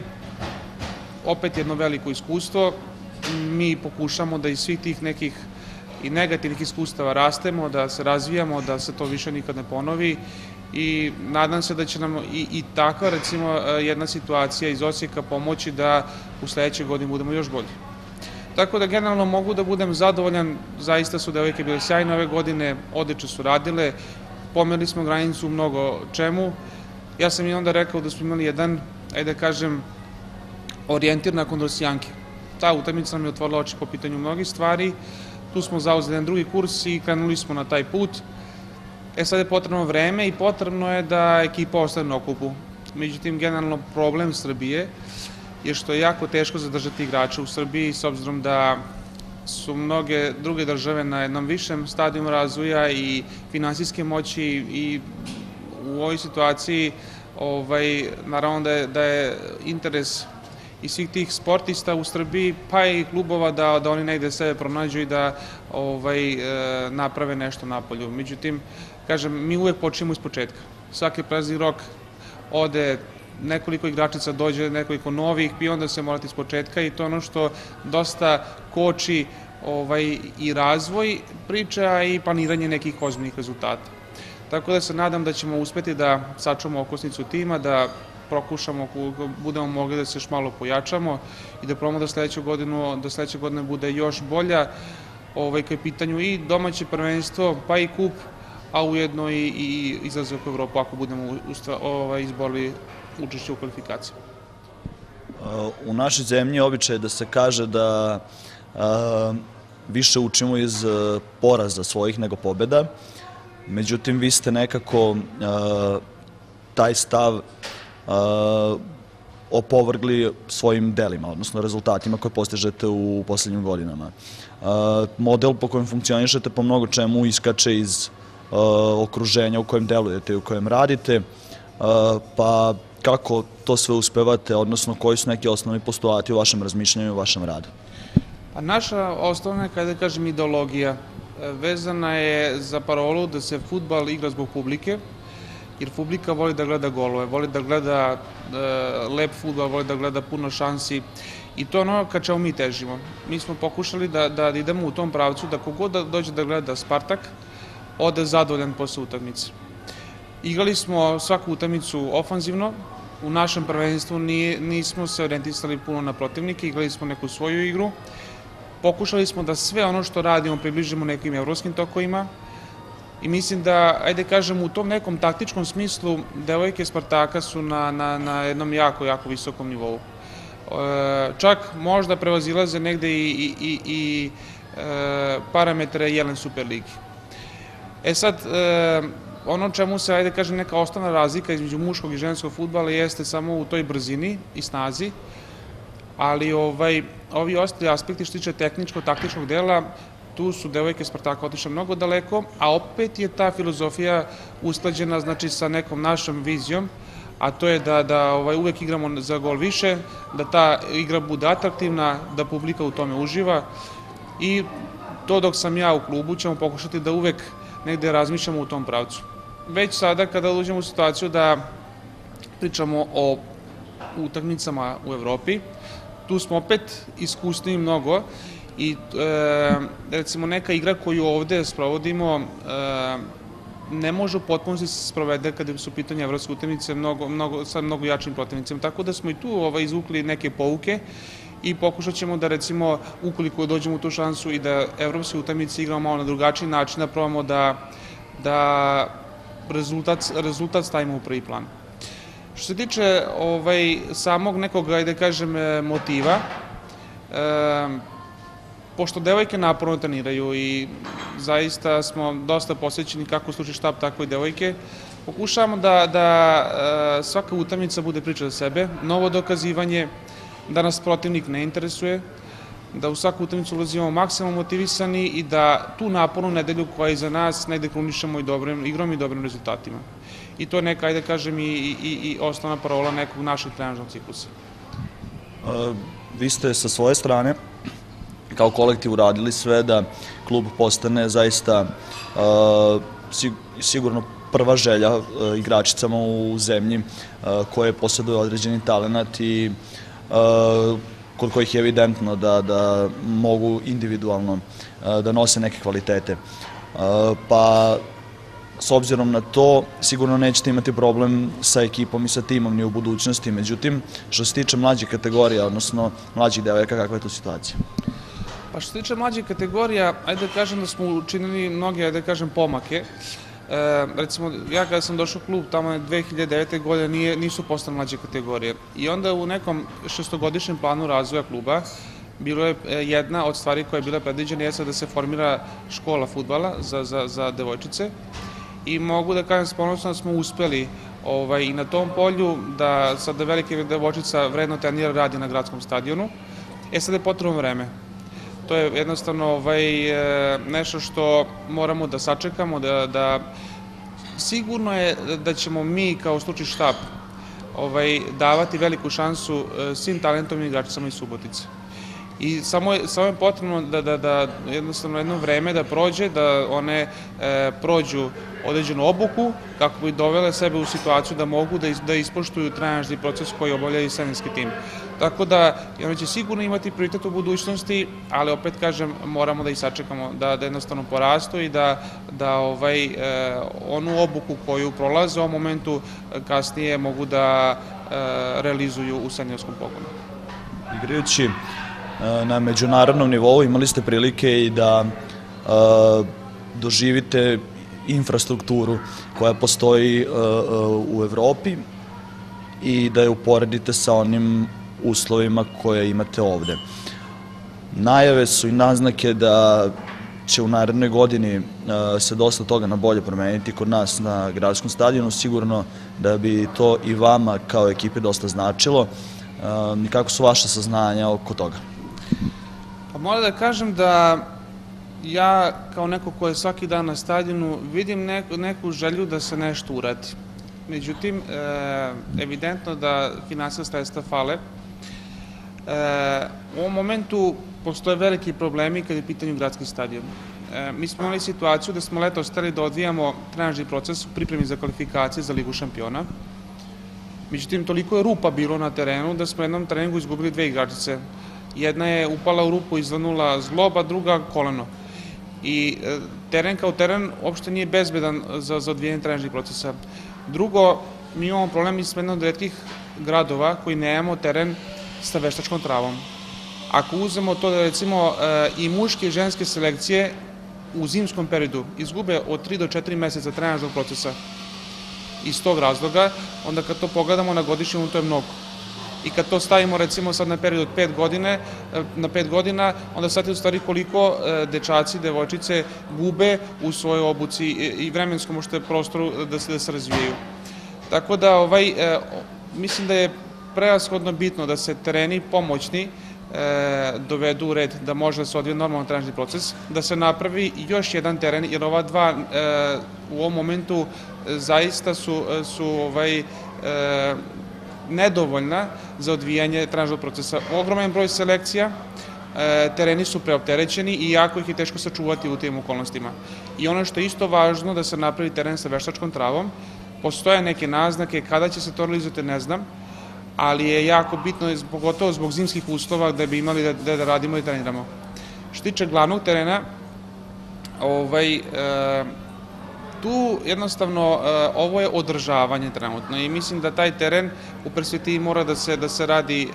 opet jedno veliko iskustvo, mi pokušamo da iz svih tih nekih i negativnih iskustava rastemo, da se razvijamo, da se to više nikad ne ponovi i nadam se da će nam i takva, recimo, jedna situacija iz Osijeka pomoći da u sledećoj godini budemo još bolji. Tako da, generalno, mogu da budem zadovoljan, zaista su devojke bile sjajne ove godine, odlično su radile, pomerili smo granicu u mnogo čemu. Ja sam i onda rekao da smo imali jedan, ajde da kažem, orijentir nakon Rosijanke. Ta utakmica nam je otvorila oči po pitanju mnogih stvari. Tu smo zauzeli jedan drugi kurs i krenuli smo na taj put. E sad je potrebno vreme i potrebno je da ekipa ostane na okupu. Međutim, generalno problem Srbije je što je jako teško zadržati igrače u Srbiji s obzirom da su mnoge druge države na jednom višem stadijumu razvoja i finansijske moći i u ovoj situaciji naravno da je interes i svih tih sportista u Srbiji, pa i klubova da oni negde sebe pronađu i da naprave nešto napolju. Međutim, kažem, mi uvek počinjemo iz početka. Svaki prazni rok ode nekoliko igračica, dođe nekoliko novih i onda se morate iz početka i to je ono što dosta koči i razvoj priča i planiranje nekih ozbiljnih rezultata. Tako da se nadam da ćemo uspeti da sačuvamo okosnicu tima, da prokušamo, ako budemo mogli da se još malo pojačamo i da probamo da sledeće godine bude još bolja kad je pitanju i domaće prvenstvo, pa i kup, a ujedno i izlazak u Evropu ako budemo izborili učešće u kvalifikaciji. U našoj zemlji običaj je da se kaže da više učimo iz poraza svojih nego pobjeda. Međutim, vi ste nekako taj stav opovrgli svojim delima, odnosno rezultatima koje postižete u poslednjim godinama. Model po kojem funkcionišete po mnogo čemu iskače iz okruženja u kojem delujete i u kojem radite, pa kako to sve uspevate, odnosno koji su neki osnovni postulati u vašem razmišljanju i u vašem radu? Naša osnovna, kada da kažem, ideologija vezana je za parolu da se fudbal igra zbog publike, jer publika voli da gleda golove, voli da gleda lep fudbal, voli da gleda puno šansi i to je ono ka čemu mi težimo. Mi smo pokušali da idemo u tom pravcu da kogod dođe da gleda Spartak, ode zadovoljan posle utakmice. Igrali smo svaku utakmicu ofanzivno, u našem prvenstvu nismo se orijentisali puno na protivnike, igrali smo neku svoju igru, pokušali smo da sve ono što radimo približimo nekim evropskim tokovima i mislim da, ajde kažem, u tom nekom taktičkom smislu devojke Spartaka su na jednom jako, jako visokom nivou. Čak možda prevazilaze negde i parametre Jelen Superligi. E sad, ono čemu se, ajde kažem, neka osnovna razlika između muškog i ženskog fudbala jeste samo u toj brzini i snazi, ali ovi ostali aspekti što tiče tehničko-taktičkog dela, tu su devojke Spartaka otišle mnogo daleko, a opet je ta filozofija usklađena sa nekom našom vizijom, a to je da uvek igramo za gol više, da ta igra bude atraktivna, da publika u tome uživa i to dok sam ja u klubu ćemo pokušati da uvek negde razmišljamo u tom pravcu. Već sada kada uđemo u situaciju da pričamo o utakmicama u Evropi, tu smo opet iskusniji mnogo i recimo neka igra koju ovde sprovodimo ne može u potpunosti se sprovede kada su u pitanju evropske utakmice sa mnogo jačim protivnicima. Tako da smo i tu izvukli neke pouke i pokušat ćemo da, recimo, ukoliko dođemo u tu šansu i da evropske utakmice igramo malo na drugačiji način, da probamo da rezultat stavimo u prvi plan. Što se tiče samog nekog, ajde kažem, motiva, pošto devojke naporno treniraju i zaista smo dosta posvećeni kako stručni štab, tako i devojke, pokušavamo da svaka utakmica bude priča za sebe, novo dokazivanje, da nas protivnik ne interesuje, da u svaku utakmicu ulazimo maksimalno motivisani i da tu napornu nedelju koja je iza nas negde krunišemo i dobrim igrom i dobrim rezultatima. I to je neka, ajde kažem, i osnovna parola nekog našeg trenažnog ciklusa. Vi ste sa svoje strane kao kolektiv uradili sve da klub postane zaista sigurno prva želja igračicama u zemlji koje posjeduju određeni talenat i kod kojih je evidentno da mogu individualno da nose neke kvalitete. Pa, s obzirom na to, sigurno nećete imati problem sa ekipom i sa timom ni u budućnosti. Međutim, što se tiče mlađih kategorija, odnosno mlađih devojaka, kakva je tu situacija? Pa što se tiče mlađih kategorija, ajde da kažem da smo učinili mnoge, ajde da kažem, pomake. Recimo, ja kada sam došao u klub, tamo dve hiljade devete. godine nisu postale mlađe kategorije. I onda u nekom šestogodišnjem planu razvoja kluba bilo je jedna od stvari koja je bila predviđena jeste da se formira škola fudbala za devojčice i mogu da kažem s ponosom da smo uspeli i na tom polju da sada velike devojčica vredno trenira, radi na gradskom stadionu. E sad je potrebno vreme. To je jednostavno nešto što moramo da sačekamo, da sigurno je da ćemo mi kao stručni štab davati veliku šansu svim talentovnim igračicama iz Subotice. I samo je potrebno da jednostavno jedno vreme da prođe, da one prođu određenu obuku kako bi dovele sebe u situaciju da mogu da ispoštuju trenažni proces koji obavljaju seniorski tim. Tako da one će sigurno imati prioritet u budućnosti, ali opet kažem moramo da ih sačekamo, da jednostavno porastu i da onu obuku koju prolaze u ovom momentu kasnije mogu da realizuju u seniorskom pogonu. Igrajući na međunarodnom nivou imali ste prilike i da doživite infrastrukturu koja postoji u Evropi i da je uporedite sa onim uslovima koje imate ovde. Najave su i naznake da će u narednoj godini se dosta toga na bolje promeniti kod nas na gradskom stadionu. Sigurno da bi to i vama kao ekipe dosta značilo. Kako su vaše saznanja oko toga? Pa moram da kažem da ja kao neko ko je svaki dan na stadionu vidim neku želju da se nešto uradi. Međutim, evidentno da finansijska sredstva fale. U ovom momentu postoje veliki problemi kada je u pitanju gradski stadion. Mi smo imali situaciju da smo letos hteli da odvijamo trenažni proces u pripremi za kvalifikacije za Ligu šampiona. Međutim, toliko je rupa bilo na terenu da smo u jednom treningu izgubili dve igračice. Jedna je upala u rupu i izvanula zglob, a druga koleno. I teren kao teren uopšte nije bezbedan za odvijanje trenažnih procesa. Drugo, mi imamo problem, mi smo jedan od retkih gradova koji nemamo teren sa veštačkom travom. Ako uzmemo to da recimo i muške i ženske selekcije u zimskom periodu izgube od tri do četiri meseca trenažnog procesa iz tog razloga, onda kad to pogledamo na godišnjem, to je mnogo. I kad to stavimo recimo sad na period od pet godine, na pet godina, onda sad je u stvari koliko dečaci, devojčice gube u svojoj obuci i vremenskom možete prostoru da se razvijaju. Tako da mislim da je prevashodno bitno da se tereni pomoćni dovedu u red, da može da se odvije normalan trenažni proces, da se napravi još jedan teren, jer ova dva u ovom momentu zaista su nedovoljna za odvijanje trenažnog procesa. Ogroman broj selekcija, tereni su preopterećeni i jako ih je teško sačuvati u tim okolnostima. I ono što je isto važno da se napravi teren sa veštačkom travom, postoje neke naznake, kada će se to realizovati ne znam, ali je jako bitno, pogotovo zbog zimskih uslova, da bi imali da radimo i treniramo. Što tiče glavnog terena, tu jednostavno ovo je održavanje trenutno i mislim da taj teren u perspektivi mora da se radi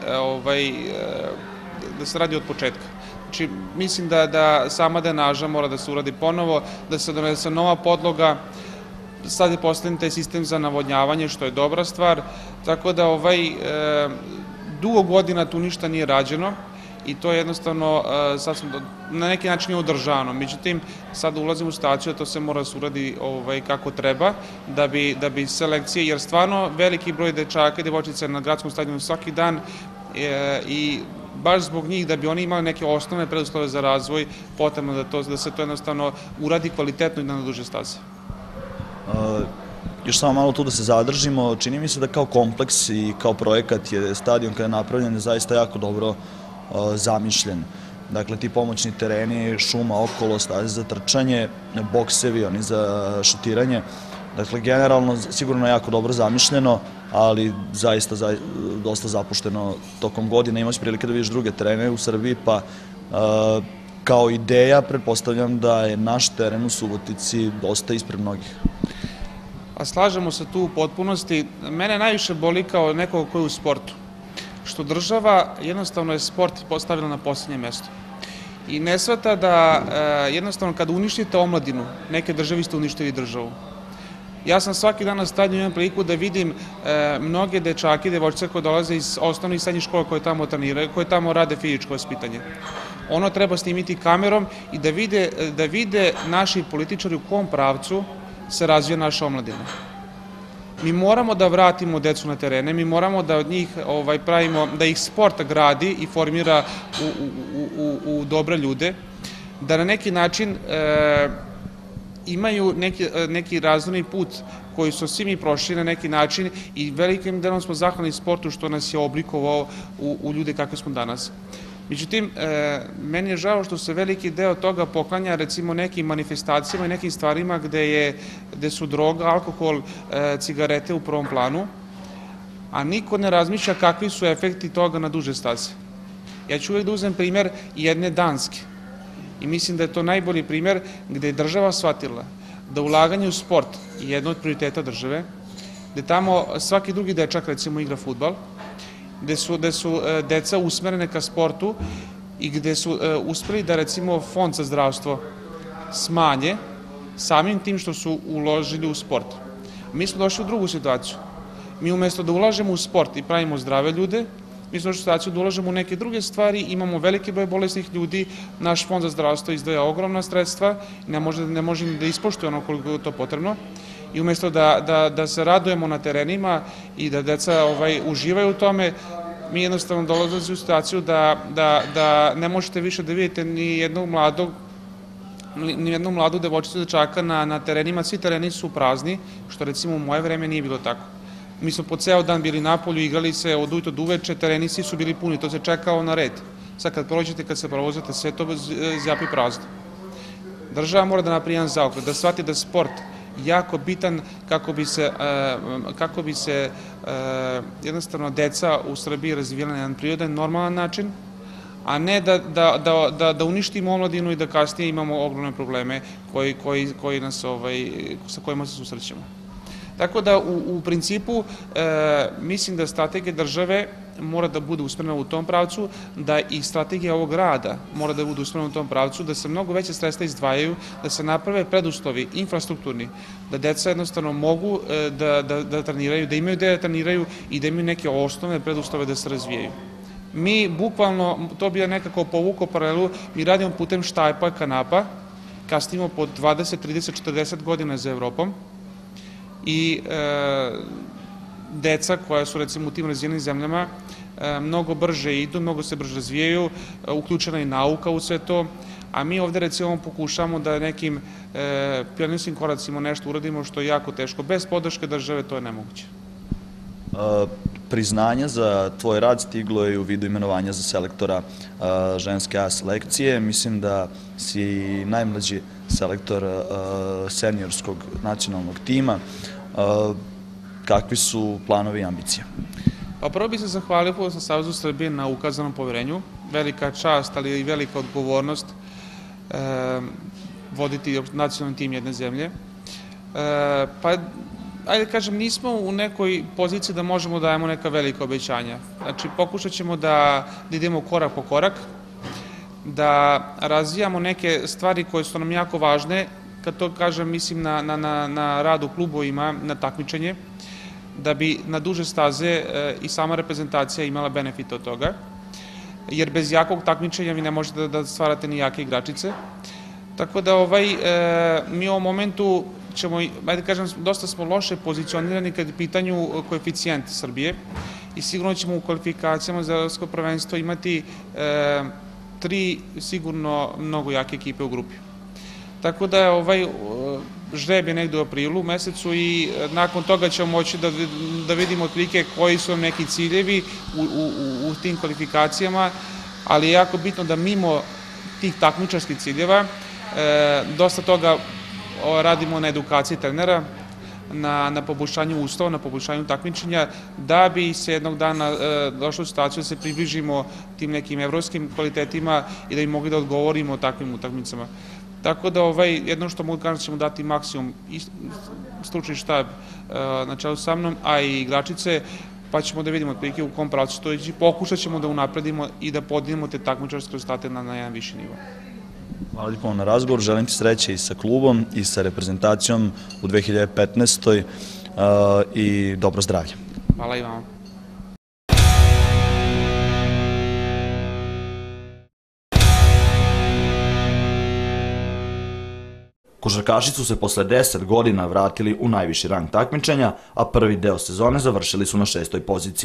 da se radi od početka. Znači, mislim da sama drenaža mora da se uradi ponovo, da se donese nova podloga. Sad je postavljen taj sistem za navodnjavanje, što je dobra stvar, tako da dugo godina tu ništa nije rađeno i to je jednostavno na neki način je održano. Međutim, sad ulazimo u situaciju da to se mora da se uradi kako treba, da bi selekcije, jer stvarno veliki broj dečaka i devojčica na gradskom stadionu svaki dan i baš zbog njih, da bi oni imali neke osnovne preduslove za razvoj, potrebno da se to jednostavno uradi kvalitetno i na duže staze. Još samo malo tu da se zadržimo, čini mi se da kao kompleks i kao projekat je stadion kada je napravljen zaista jako dobro zamišljen. Dakle, ti pomoćni tereni, šuma okolo, staze za trčanje, boksevi, oni za šutiranje. Dakle, generalno sigurno jako dobro zamišljeno, ali zaista dosta zapušteno tokom godine. Imaš prilike da vidiš druge terene u Srbiji, pa kao ideja pretpostavljam da je naš teren u Subotici dosta ispred mnogih. A slažemo se tu u potpunosti. Mene najviše boli kao nekog koji je u sportu, što država jednostavno je sport postavila na posljednje mesto. I ne shvata da jednostavno kada uništite omladinu, neke države ste uništili državu. Ja sam svaki dan na stadionu imam priliku da vidim mnoge dečake i devojčice koje dolaze iz osnovnih i srednjih škola koje tamo treniraju, koje tamo rade fizičko vaspitanje. Ono treba snimiti kamerom i da vide naši političari u kom pravcu se razvija naša omladina. Mi moramo da vratimo decu na terene, mi moramo da od njih pravimo, da ih sport gradi i formira u dobre ljude, da na neki način imaju neki, neki razvojni put koji su svi mi prošli na neki način i velikim delom smo zahvalni sportu što nas je oblikovao u, u ljude kakve smo danas. Međutim, e, meni je žao što se veliki deo toga poklanja recimo nekim manifestacijama i nekim stvarima gde, je, gde su droga, alkohol, e, cigarete u prvom planu, a niko ne razmišlja kakvi su efekti toga na duže staze. Ja ću uvek da uzem primer jedne Danske i mislim da je to najbolji primer gde je država shvatila da ulaganje u sport je jedno od prioriteta države, gde tamo svaki drugi dečak recimo igra fudbal, gde su, gde su e, deca usmerene ka sportu i gde su e, uspeli da recimo fond za zdravstvo smanje samim tim što su uložili u sport. Mi smo došli u drugu situaciju. Mi umesto da ulažemo u sport i pravimo zdrave ljude, mi smo došli u situaciju da ulažemo u neke druge stvari, imamo veliki broj bolesnih ljudi, naš fond za zdravstvo izdvaja ogromna sredstva i ne može, ne može da ispoštuje ono koliko je to potrebno. I umesto da, da, da se radujemo na terenima i da deca ovaj, uživaju u tome, mi jednostavno dolazimo u situaciju da, da, da ne možete više da vidite ni jednog mladog, ni jednu mladu devojčicu dečaka na, na terenima, svi tereni su prazni, što recimo u moje vreme nije bilo tako. Mi smo po ceo dan bili napolju, igrali se od ujutro do uveče, tereni svi su bili puni, to se čekao na red. Sad kad prođete, kad se provozate, sve to zjapi prazno. Država mora da napravi jedan zaokret, da shvati da sport jako bitan kako bi se, kako bi se jednostavno deca u Srbiji razvijala na jedan prirodan, normalan način, a ne da, da, da, da, da uništimo omladinu i da kasnije imamo ogromne probleme koji, koji, koji nas, ovaj, sa kojima se susrećemo. Tako da u, u principu e, mislim da strategija države mora da bude usmerena u tom pravcu, da i strategija ovog rada mora da bude usmerena u tom pravcu, da se mnogo veće sredstva izdvajaju, da se naprave preduslovi infrastrukturni, da deca jednostavno mogu e, da, da, da treniraju, da imaju gde da treniraju i da imaju neke osnovne preduslove da se razvijaju. Mi bukvalno, to bi ja nekako povukao paralelu, mi radimo putem štajpa i kanapa, kasnimo po dvadeset, trideset, četrdeset godina za Evropom i e, deca koja su recimo u tim razvijenim zemljama e, mnogo brže idu, mnogo se brže razvijaju, e, uključena je nauka u sve to, a mi ovde recimo pokušamo da nekim e, pionirskim koracima nešto uradimo što je jako teško. Bez podrške države to je nemoguće. Uh, priznanje za tvoj rad stiglo je u vidu imenovanja za selektora uh, ženske A selekcije. Mislim da si najmlađi selektor uh, seniorskog nacionalnog tima. Uh, kakvi su planovi i ambicije? Pa prvo bih se zahvalio Fudbalskom savezu Srbije na ukazanom poverenju. Velika čast, ali i velika odgovornost uh, voditi nacionalni tim jedne zemlje. Uh, pa ajde da kažem, nismo u nekoj poziciji da možemo da dajemo neka velika obećanja. Znači, pokušat ćemo da, da idemo korak po korak, da razvijamo neke stvari koje su nam jako važne, kad to kažem, mislim na, na, na, na rad u klubovima, na takmičenje, da bi na duže staze e, i sama reprezentacija imala benefit od toga, jer bez jakog takmičenja vi ne možete da, da stvarate ni jake igračice. Tako da ovaj, e, mi u ovom momentu ćemo, ajde kažem, dosta smo loše pozicionirani kad je pitanju koeficijent Srbije i sigurno ćemo u kvalifikacijama za evropsko prvenstvo imati e, tri sigurno mnogo jake ekipe u grupi. Tako da je ovaj žreb je negde u aprilu mesecu i nakon toga ćemo moći da, da vidimo otprilike koji su neki ciljevi u, u, u tim kvalifikacijama, ali je jako bitno da mimo tih takmičarskih ciljeva e, dosta toga radimo na edukaciji trenera, na, na poboljšanju uslova, na poboljšanju takmičenja, da bi se jednog dana e, došli u situaciju da se približimo tim nekim evropskim kvalitetima i da bi mogli da odgovorimo takvim utakmicama. Tako da ovaj, jedno što mogu kažem ćemo dati maksimum i stručni štab e, na čelu sa mnom, a i igračice, pa ćemo da vidimo otprilike u kom pravcu to ići, pokušat ćemo da unapredimo i da podignemo te takmičarske rezultate na, na jedan viši nivo. Hvala lijepo na razgovor, želim ti sreće i sa klubom i sa reprezentacijom u dve hiljade petnaestoj. Uh, i dobro zdravlje. Hvala i vama. Košarkaši su se posle deset godina vratili u najviši rang takmičenja, a prvi deo sezone završili su na šestoj poziciji.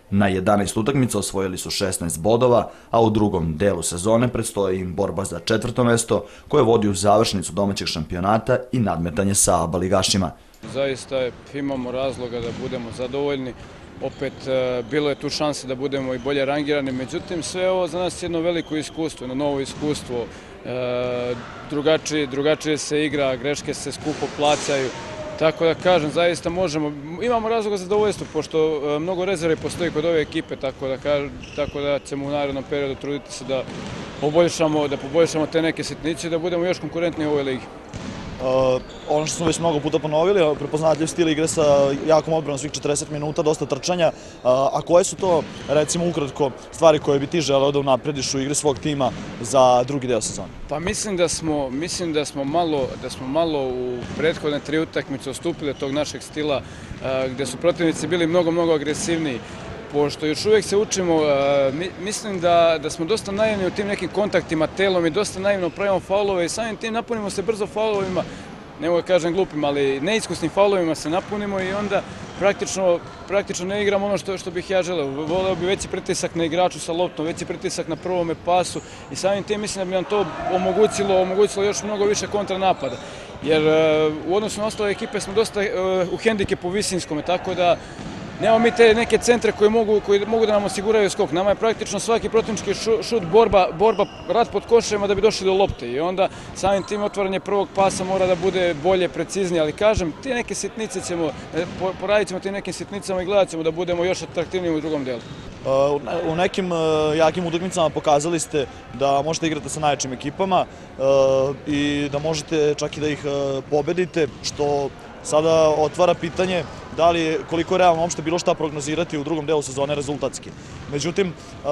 Na jedanaest utakmica osvojili su šesnaest bodova, a u drugom delu sezone predstoji im borba za četvrto mesto koje vodi u završnicu domaćeg šampionata i nadmetanje sa ABA ligašima. Zaista imamo razloga da budemo zadovoljni. Opet, bilo je tu šanse da budemo i bolje rangirani, međutim sve ovo za nas je jedno veliko iskustvo, jedno novo iskustvo. Drugačije, drugačije se igra, greške se skupo plaćaju. Tako da kažem, zaista možemo, imamo razloga za zadovoljstvo, pošto mnogo rezervi postoji kod ove ekipe, tako da, tako da ćemo u narednom periodu truditi se da poboljšamo, da poboljšamo te neke sitnice i da budemo još konkurentni u ovoj ligi. Uh, ono što smo već mnogo puta ponovili, prepoznatljiv stil igre sa jakom odbranom svih četrdeset minuta, dosta trčanja. Uh, a koje su to, recimo ukratko, stvari koje bi ti želeo da unaprediš u igri svog tima za drugi deo sezone? Pa mislim da smo, mislim da smo malo, da smo malo u prethodne tri utakmice odstupili od tog našeg stila, uh, gde su protivnici bili mnogo, mnogo agresivniji. Pošto još uvijek se učimo, mislim da, da smo dosta naivni u tim nekim kontaktima telom i dosta naivno pravimo faulove i samim tim napunimo se brzo faulovima, ne mogu da kažem glupim, ali neiskusnim faulovima se napunimo i onda praktično, praktično ne igramo ono što, što bih ja želeo. Voleo bi veći pritisak na igraču sa loptom, veći pritisak na prvome pasu i samim tim mislim da bi nam to omogućilo, omogućilo još mnogo više kontranapada. Jer u odnosu na ostale ekipe smo dosta u hendikepu visinskome, tako da nemamo mi te neke centre koji mogu, koji mogu da nam osiguraju skok. Nama je praktično svaki protivnički šut borba, borba rad pod koševima da bi došli do lopte i onda samim tim otvaranje prvog pasa mora da bude bolje, preciznije, ali kažem, te neke sitnice ćemo, poradit ćemo te nekim sitnicama i gledat ćemo da budemo još atraktivniji u drugom delu. U nekim jakim utakmicama pokazali ste da možete igrati sa najjačim ekipama i da možete čak i da ih pobedite, što sada otvara pitanje da li, koliko je realno uopšte bilo šta prognozirati u drugom delu sezone rezultatski. Međutim,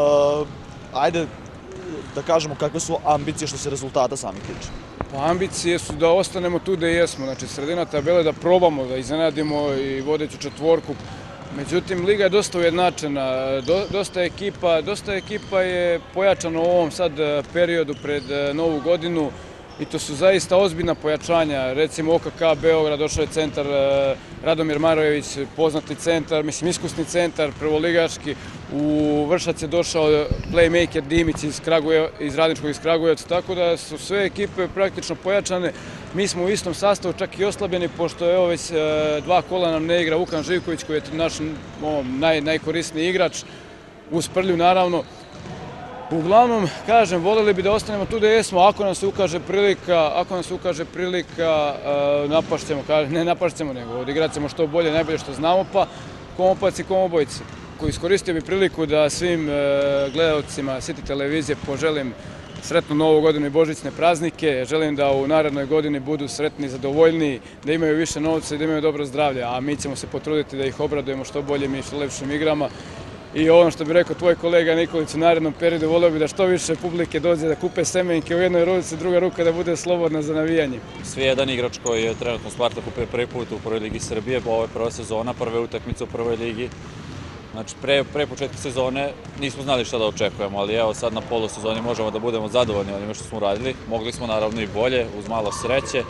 ajde da kažemo kakve su ambicije što se rezultata samih tiče. Pa ambicije su da ostanemo tu gde jesmo, znači sredina tabele da probamo, da iznenadimo i vodeću četvorku. Međutim, liga je dosta ujednačena, dosta ekipa, dosta ekipa je pojačano u ovom sad periodu pred Novu godinu. I to su zaista ozbiljna pojačanja, recimo O K K Beograd, došao je centar Radomir Marojević, poznati centar, mislim iskusni centar, prvoligaški, u Vršac je došao playmaker Dimić iz, iz Radničkog iz Kragujevca, tako da su sve ekipe praktično pojačane, mi smo u istom sastavu, čak i oslabljeni, pošto evo već dva kola nam ne igra Vukan Živković koji je naš naj, najkorisniji igrač, uz Prlju naravno. Uglavnom, kažem, voljeli bi da ostanemo tu gde jesmo, ako nam se ukaže prilika, ako nam se ukaže prilika, napašćemo, ne napašćemo, nego odigrat ćemo što bolje, najbolje što znamo, pa Komopac i Komobojici, koji iskoristio bi priliku da svim gledalcima City televizije poželim sretnu Novu godinu i božićne praznike, želim da u narednoj godini budu sretni, zadovoljni, da imaju više novca i da imaju dobro zdravlje, a mi ćemo se potruditi da ih obradujemo što boljim i što lepšim igrama. I ono što bi rekao tvoj kolega Nikolić u narednom periodu, voleo bi da što više publike dođe da kupe semenke u jednoj ruci, druga ruka da bude slobodna za navijanje. Svi jedan igrač koji je trenutno Spartak kupio prvi put u prvoj ligi Srbije, ovo je prva sezona, prve utakmice u prvoj ligi. Znači, pre, pre početka sezone nismo znali šta da očekujemo, ali evo sad na polusezoni možemo da budemo zadovoljni onime što smo uradili. Mogli smo naravno i bolje, uz malo sreće.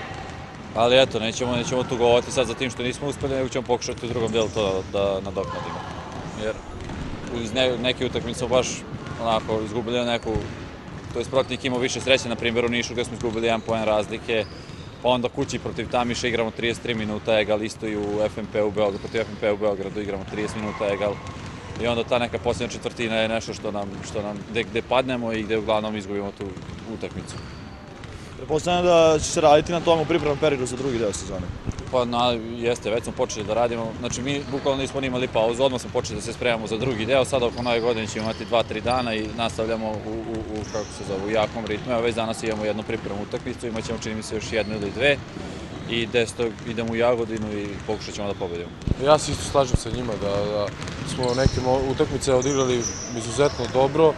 Ali eto, nećemo, nećemo tugovati sad za tim što nismo uspeli, nego ćemo pokušati u drugom delu to da nadoknadimo. Jer uz neke utakmice smo baš onako izgubili neku, to je protivnik imao više sreće, na primjer u Nišu gde smo izgubili jedan poen razlike, pa onda kući protiv Tamiša igramo trideset tri minuta egal, isto i u F M P u Beogradu, protiv F M P u Beogradu igramo trideset minuta egal i onda ta neka posljednja četvrtina je nešto što nam, što nam, gde padnemo i gde uglavnom izgubimo tu utakmicu. Pretpostavljam da će se raditi na tom u pripremnom periodu za drugi deo sezone. Pa jeste, već smo počeli da radimo, znači mi bukvalno nismo imali pauzu, odmah smo počeli da se spremamo za drugi deo, sada oko nove godine ćemo imati dva tri dana i nastavljamo u, kako se zove, u jakom ritmu. Evo već danas imamo jednu pripremnu utakmicu, imat ćemo čini mi se još jednu ili dve i deseto idemo u Jagodinu i pokušat ćemo da pobedimo. Ja se isto slažem sa njima da smo neke utakmice odigrali izuzetno dobro,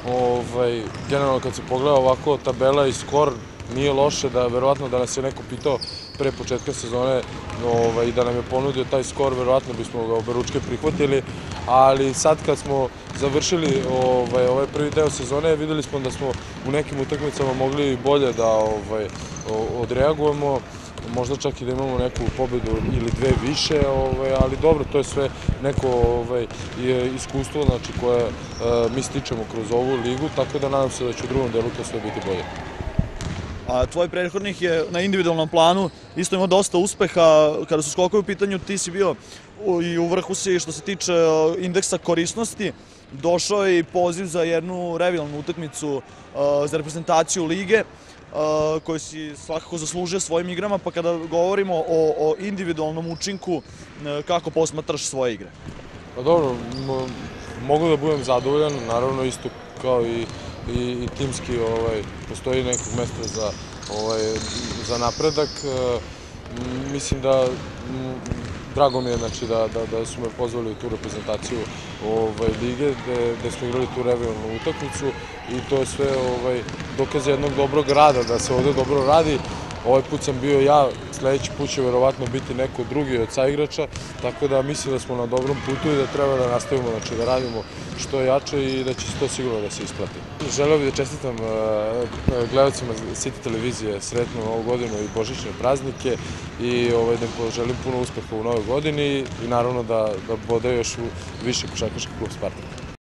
generalno kad se pogleda ovako tabela i skor, nije loše, da verovatno da nas je neko pitao pre početka sezone i da nam je ponudio taj skor, verovatno bismo ga oberučke prihvatili, ali sad kad smo završili ovaj prvi deo sezone, videli smo da smo u nekim utakmicama mogli bolje da odreagujemo možda čak i da imamo neku pobedu ili dve više, ali dobro, to je sve neko iskustvo koje mi stičemo kroz ovu ligu, tako da nadam se da će u drugom delu to sve biti bolje. A tvoj prethodnik je na individualnom planu isto imao dosta uspeha. Kada su skokovi u pitanju, ti si bio i u vrhu si što se tiče indeksa korisnosti. Došao je i poziv za jednu revijalnu utakmicu za reprezentaciju lige, koju si svakako zaslužio svojim igrama, pa kada govorimo o individualnom učinku, kako posmatraš svoje igre? Pa dobro, mogu da budem zadovoljan, naravno isto kao i i timski postoji nekog mesta za napredak. Mislim da drago mi je da su me pozvali u tu reprezentaciju lige gde smo igrali tu revijalnu utakmicu i to je sve dokaz jednog dobrog rada, da se ovde dobro radi. Ovaj put sam bio ja, sledeći put će verovatno biti neko drugi od saigrača, tako da mislim da smo na dobrom putu i da treba da nastavimo, znači da radimo što jače i da će se to sigurno da se isplati. Želeo bih da čestitam gledalcima City televizije sretnu Novu godinu i božićne praznike i da im poželim puno uspeha u novoj godini i naravno da bode još više košarkaški klub Spartak.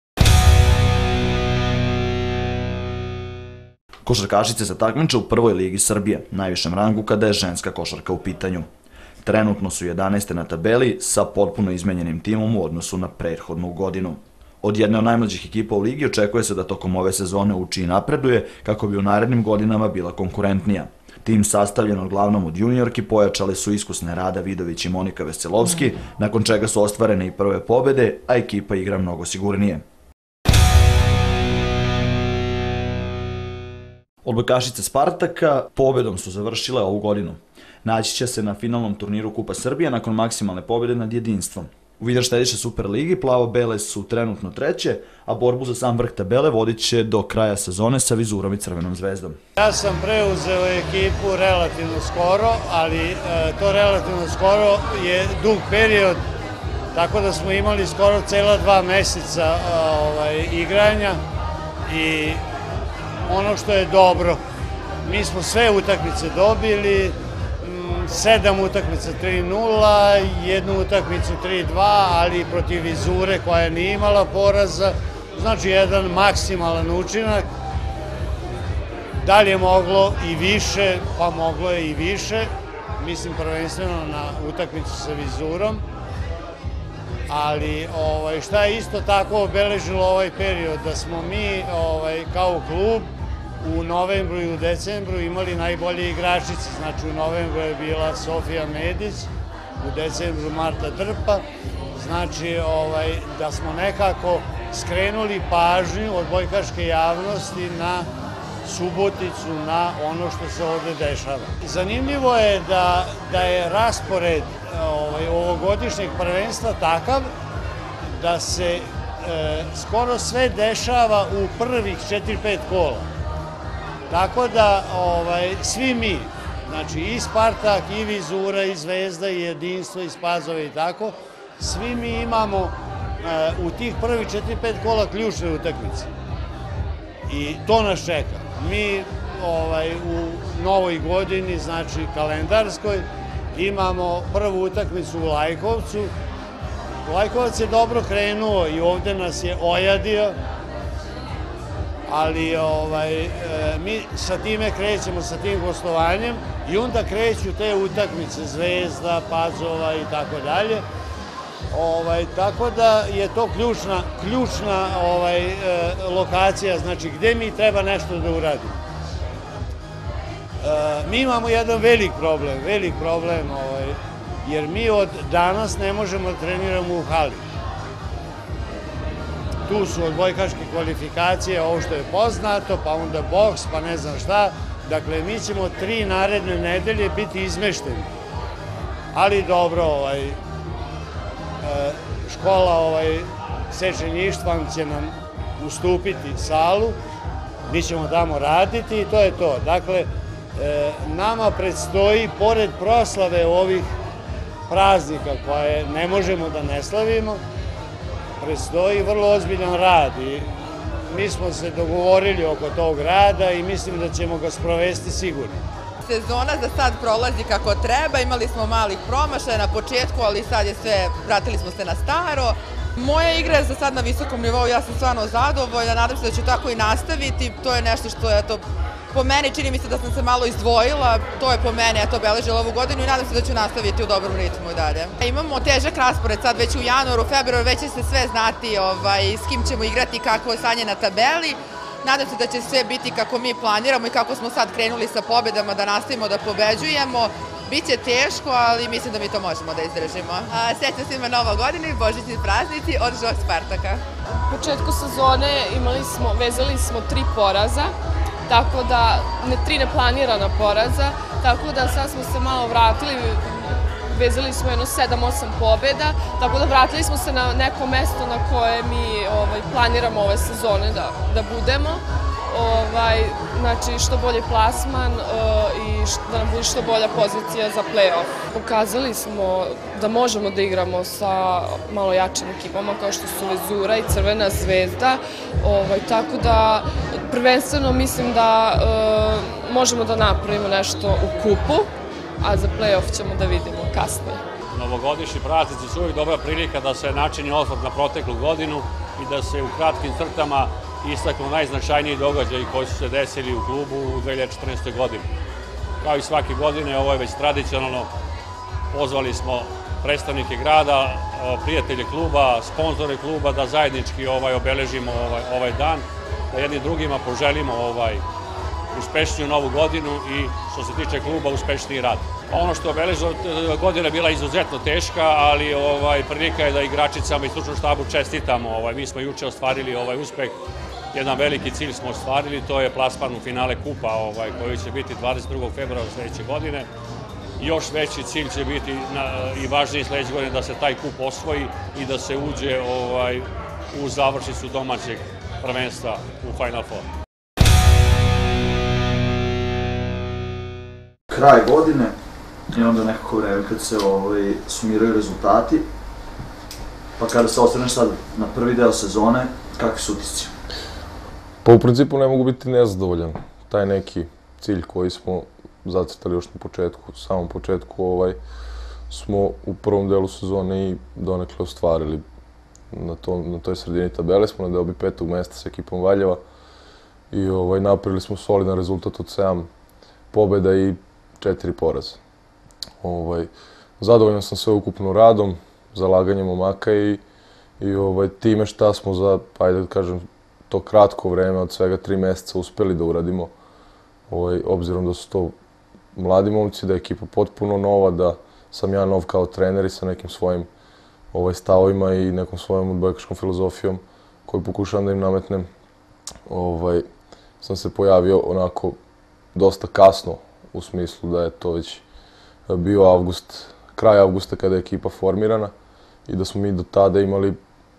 Košarkašice se takmiče u prvoj ligi Srbije, najvišem rangu kada je ženska košarka u pitanju. Trenutno su jedanaeste na tabeli sa potpuno izmenjenim timom u odnosu na prethodnu godinu. Od jedne od najmlađih ekipa u ligi očekuje se da tokom ove sezone uči i napreduje kako bi u narednim godinama bila konkurentnija. Tim sastavljen uglavnom od juniorki pojačali su iskusne Rada Vidović i Monika Veselovski, nakon čega su ostvarene i prve pobede, a ekipa igra mnogo sigurnije. Odbojkašice Spartaka pobedom su završile ovu godinu. Naći će se na finalnom turniru Kupa Srbije nakon maksimalne pobede nad Jedinstvom. U Vidarštediše Superligi plavo-bele su trenutno treće, a borbu za sam vrh tabele vodit će do kraja sezone sa Vizurom i Crvenom zvezdom. Ja sam preuzeo ekipu relativno skoro, ali to relativno skoro je dug period, tako da smo imali skoro cela dva meseca igranja i ono što je dobro, mi smo sve utakmice dobili, sedam utakmica tri nula, jednu utakmicu tri dva, ali protiv Vizure koja nije imala poraza, znači jedan maksimalan učinak. Da li je moglo i više, pa moglo je i više, mislim prvenstveno na utakmicu sa Vizurom, ali šta je isto tako obeležilo ovaj period, da smo mi kao klub u novembru i u decembru imali najbolje igračice, znači u novembru je bila Sofija Medić, u decembru Marta Drpa, znači da smo nekako skrenuli pažnju od odbojkaške javnosti na Suboticu, na ono što se ovde dešava. Zanimljivo je da je raspored ovogodišnjeg prvenstva takav da se skoro sve dešava u prvih četiri pet kola. Tako da svi mi, znači i Spartak, i Vizura, i Zvezda, i Jedinstvo, i Spazove i tako, svi mi imamo u tih prvih četiri pet kola ključne utakmice. I to nas čeka. Mi u novoj godini, znači kalendarskoj, imamo prvu utakmicu u Lajkovcu. Lajkovac je dobro krenuo i ovde nas je ojadio, ali mi sa time krećemo, sa tim gostovanjem i onda kreću te utakmice Zvezda, Pazova i tako dalje. Tako da je to ključna lokacija, znači gde mi treba nešto da uradimo. Mi imamo jedan velik problem, velik problem, jer mi od danas ne možemo da treniramo u hali. Tu su odbojkaške kvalifikacije, ovo što je poznato, pa onda boks, pa ne znam šta. Dakle, mi ćemo tri naredne nedelje biti izmešteni. Ali dobro, škola Sečenjištvan će nam ustupiti salu, mi ćemo tamo raditi i to je to. Dakle, nama predstoji, pored proslave ovih praznika koje ne možemo da ne slavimo, predstoji vrlo ozbiljan rad i mi smo se dogovorili oko tog rada i mislim da ćemo ga sprovesti sigurno. Sezona za sad prolazi kako treba, imali smo malih promašaja na početku, ali sad je sve, vratili smo se na staro. Moja igra je za sad na visokom nivou, ja sam stvarno zadovoljna, nadam se da ću tako i nastaviti, to je nešto što je to po meni, čini mi se da sam se malo izdvojila, to je po meni, ja to obeležila ovu godinu i nadam se da ću nastaviti u dobrom ritmu i dalje. Imamo težak raspored sad već u januaru, februaru, već će se sve znati s kim ćemo igrati, kako je stanje na tabeli. Nadam se da će sve biti kako mi planiramo i kako smo sad krenuli sa pobedama da nastavimo da pobeđujemo. Biće teško, ali mislim da mi to možemo da izdržimo. Srećna svima Nova godina i božićni praznici od Žog Spartaka. U početku sezone imali smo, vezali smo tri poraza, tako da, ne tri neplanirana poraza, tako da sad smo se malo vratili, vezali smo jedno sedam osam pobjeda, tako da vratili smo se na neko mesto na koje mi planiramo ove sezone da budemo. Znači, što bolji plasman i da nam bude što bolja pozicija za play-off. Pokazali smo da možemo da igramo sa malo jačim ekipama kao što su Vezura i Crvena zvezda, tako da prvenstveno mislim da možemo da napravimo nešto u kupu, a za play-off ćemo da vidimo kasnije. Novogodišnji praznici su uvijek dobra prilika da se načini osvrt na proteklu godinu i da se u kratkim crtama istaknu najznačajniji događaji koji su se desili u klubu u dve hiljade četrnaestoj godini. Kao i svake godine, ovo je već tradicionalno, pozvali smo predstavnike grada, prijatelje kluba, sponzore kluba da zajednički obeležimo ovaj dan, da jednim drugima poželimo uspešniju novu godinu i što se tiče kluba uspešniji rad. Ono što je obeležilo, godina je bila izuzetno teška, ali prilika je da igračicama i stručnom štabu čestitamo. Mi smo juče ostvarili ovaj uspeh, jedan veliki cilj smo ostvarili, to je plasman u finale kupa koji će biti dvadeset drugog februara sledeće godine. Još veći cilj će biti i važniji sledeće godine da se taj kup osvoji i da se uđe u završnicu domaćeg prvenstva u Final Four. Kraj godine i onda nekako vreme kad se sumiraju rezultati, pa kada se osvrneš sad na prvi deo sezone, kakvi su utisci? Pa u principu ne mogu biti nezadovoljan. Taj neki cilj koji smo zacrtali još na početku, u samom početku, smo u prvom delu sezone i donekle ostvarili. Na toj sredini tabele smo na deobi petog mesta sa ekipom Valjeva i napravili smo solidan rezultat od sedam pobjeda i četiri poraza. Zadovoljan sam sve ukupno radom, zalaganjem momaka i time šta smo za, ajde da kažem, to kratko vreme, od svega tri meseca uspeli da uradimo, obzirom da su to mladi momci, da je ekipa potpuno nova, da sam ja nov kao trener i sa nekim svojim stavovima i nekom svojom odbojkaškom filozofijom koju pokušavam da im nametnem. Sam se pojavio onako dosta kasno, u smislu da je to već bio avgust, kraj avgusta kada je ekipa formirana i da smo mi do tada imali,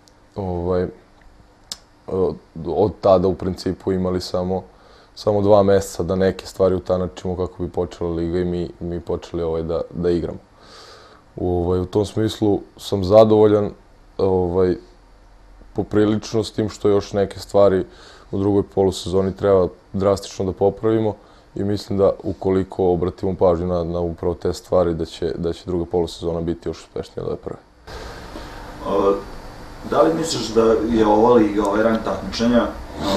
od tada u principu imali samo samo dva meseca da neke stvari utanačimo kako bi počela liga i mi počeli da igramo. U tom smislu sam zadovoljan poprilično s tim što još neke stvari u drugoj polusezoni treba drastično da popravimo i mislim da ukoliko obratimo pažnju na upravo te stvari da će druga polusezona biti još uspešnija od ove prve. Da li misliš da je ova liga, ovaj rang takmičenja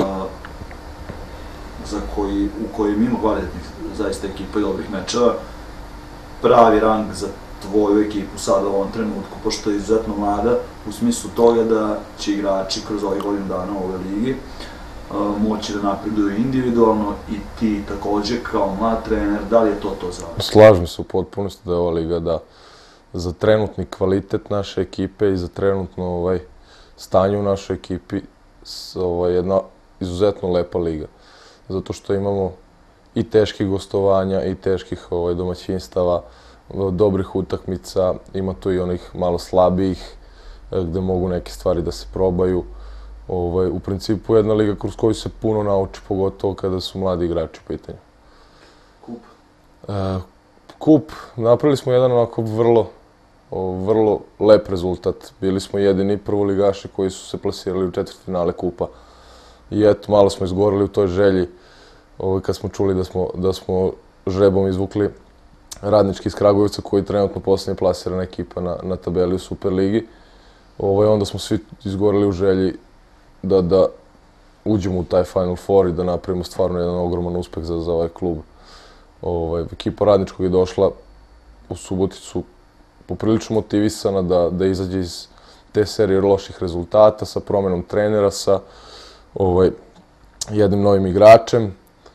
u kojem ima kvalitetnih zaista ekipa i dobrih mečeva, pravi rang za tvoju ekipu sada u ovom trenutku, pošto je izuzetno mlada, u smislu toga da će igrači kroz ovih godinu dana u ovoj ligi moći da napreduju individualno i ti takođe kao mlad trener, da li je to to za vas? Slažem se u potpunosti da je ova liga da za trenutni kvalitet naše ekipe i za trenutno stanje u našoj ekipi jedna izuzetno lepa liga. Zato što imamo i teških gostovanja i teških domaćinstava, dobrih utakmica, ima tu i onih malo slabijih gde mogu neke stvari da se probaju. U principu jedna liga kroz koju se puno nauči, pogotovo kada su mladi igrači u pitanju. Kup? Kup, napravili smo jedan onako vrlo, vrlo lep rezultat. Bili smo jedini prvoligaši koji su se plasirali u četvrtfinale kupa. I eto, malo smo izgorili u toj želji kad smo čuli da smo žrebom izvukli Radnički iz Kragujevca, koji je trenutno posljednje plasirana ekipa na, na tabeli u Superligi. Ovaj, onda smo svi izgorili u želji da, da uđemo u taj Final Four i da napravimo stvarno jedan ogroman uspeh za, za ovaj klub. Ovaj, ekipa Radničkog je došla u Suboticu poprilično motivisana da, da izađe iz te serije loših rezultata, sa promenom trenera, sa ovaj, jednim novim igračem,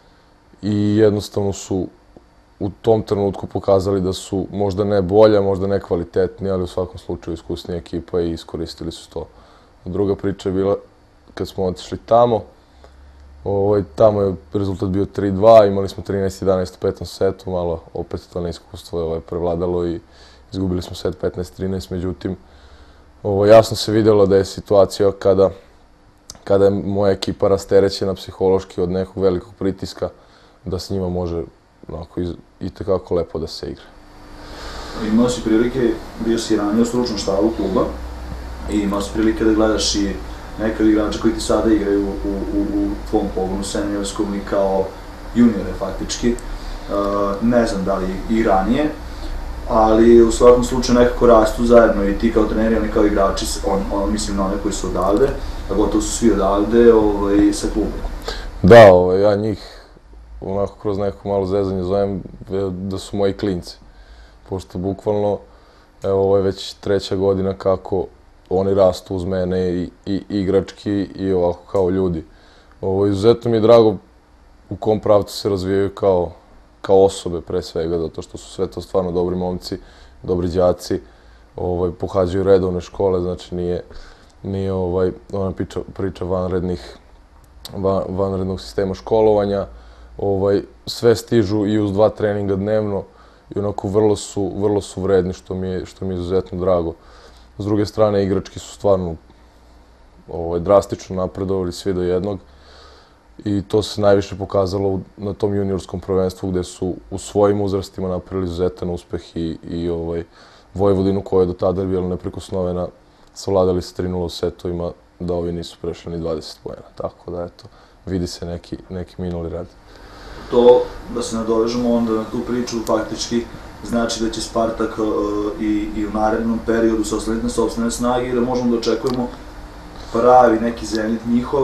i jednostavno su u tom trenutku pokazali da su možda ne bolja, možda ne kvalitetnija, ali u svakom slučaju iskusnija ekipa i iskoristili su to. Druga priča je bila kad smo otišli tamo. Ovaj, tamo je rezultat bio tri dva, imali smo trinaest jedanaest u petom setu, malo opet to neiskustvo je ovaj, prevladalo i izgubili smo set petnaest trinaest, međutim ovaj, jasno se vidjelo da je situacija kada, kada je moja ekipa rasterećena psihološki od nekog velikog pritiska, da s njima može onako, i tekako lepo da se igra. Imao si prilike, bio si ranije u stručnom štabu kluba i imao si prilike da gledaš i neke od igrača koji ti sada igraju u, u, u tvom pogonu seniorskom i kao juniore faktički. Uh, ne znam da li i ranije, ali u svakom slučaju nekako rastu zajedno i ti kao treneri, oni kao igrači, on, on, mislim na one koji su odavde, a gotovo su svi odavde ovaj, sa klubom. Da, ovaj, ja njih onako kroz neko malo zezanje zovem da su moji klinci, pošto bukvalno evo, ovo je već treća godina kako oni rastu uz mene i, i igrački i ovako kao ljudi. Ovo, izuzetno mi je drago u kom pravcu se razvijaju kao, kao osobe pre svega, zato što su sve to stvarno dobri momci, dobri đaci, ovaj, pohađaju redovne škole, znači nije, nije ovaj, ona priča, priča vanrednih, van, vanrednog sistema školovanja. Ovaj, sve stižu i uz dva treninga dnevno i onako vrlo su, vrlo su vredni, što mi je, što mi je izuzetno drago. S druge strane, igrački su stvarno ovaj, drastično napredovali svi do jednog i to se najviše pokazalo na tom juniorskom prvenstvu gde su u svojim uzrastima napravili izuzetan uspeh i, i ovaj, Vojvodinu, koja je do tada bila neprikosnovena, savladali sa tri nula u setovima, da ovi nisu prešli ni dvadeset poena. Tako da, eto, vidi se neki, neki minuli rad. To, da se nadovežemo onda na tu priču, faktički znači da će Spartak uh, i, i u narednom periodu se oslaniti na sopstvene snage i da možemo da očekujemo pravi neki zenit njihov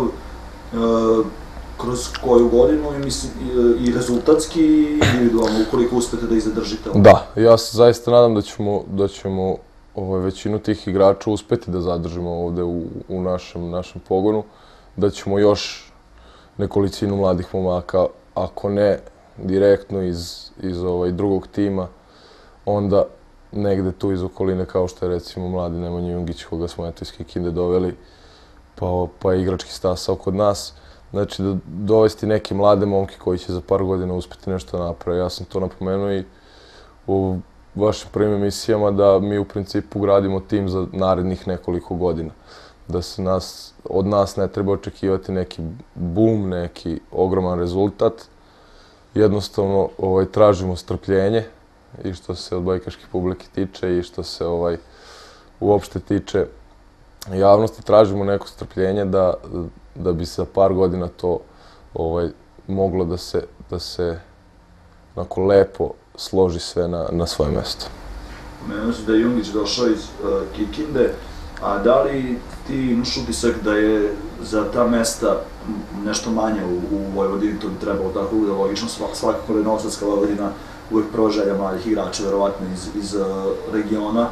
uh, kroz koju godinu i, mislim, i, i rezultatski i individualno, ukoliko uspete da ih zadržite. Da, ja se zaista nadam da ćemo, da ćemo ovaj, većinu tih igrača uspeti da zadržimo ovde u, u našem, našem pogonu, da ćemo još nekolicinu mladih momaka, ako ne direktno iz, iz ovaj, drugog tima, onda negde tu iz okoline, kao što je recimo mladi Nemanja Jungić, koga smo eto iz Kikinde doveli, pa, pa je igrački stasao kod nas. Znači da dovesti neke mlade momke koji će za par godina uspeti nešto napraviti. Ja sam to napomenuo i u vašim prvim emisijama da mi u principu gradimo tim za narednih nekoliko godina. Da se nas, od nas ne treba očekivati neki boom, neki ogroman rezultat. Jednostavno ovaj, tražimo strpljenje i što se odbojkaške publike tiče i što se ovaj, uopšte tiče javnosti, tražimo neko strpljenje da, da bi se za par godina to ovaj, moglo da se, da se onako lepo složi sve na, na svoje mesto. Pomenuo si da je Jungić došao iz uh, Kikinde, a da li ti imaš utisak da je za ta mesta nešto manje u, u Vojvodini, to bi trebalo tako bude logično, svakako da je Novosadska Vojvodina uvek prva želja mladih igrača, verovatno iz, iz uh, regiona,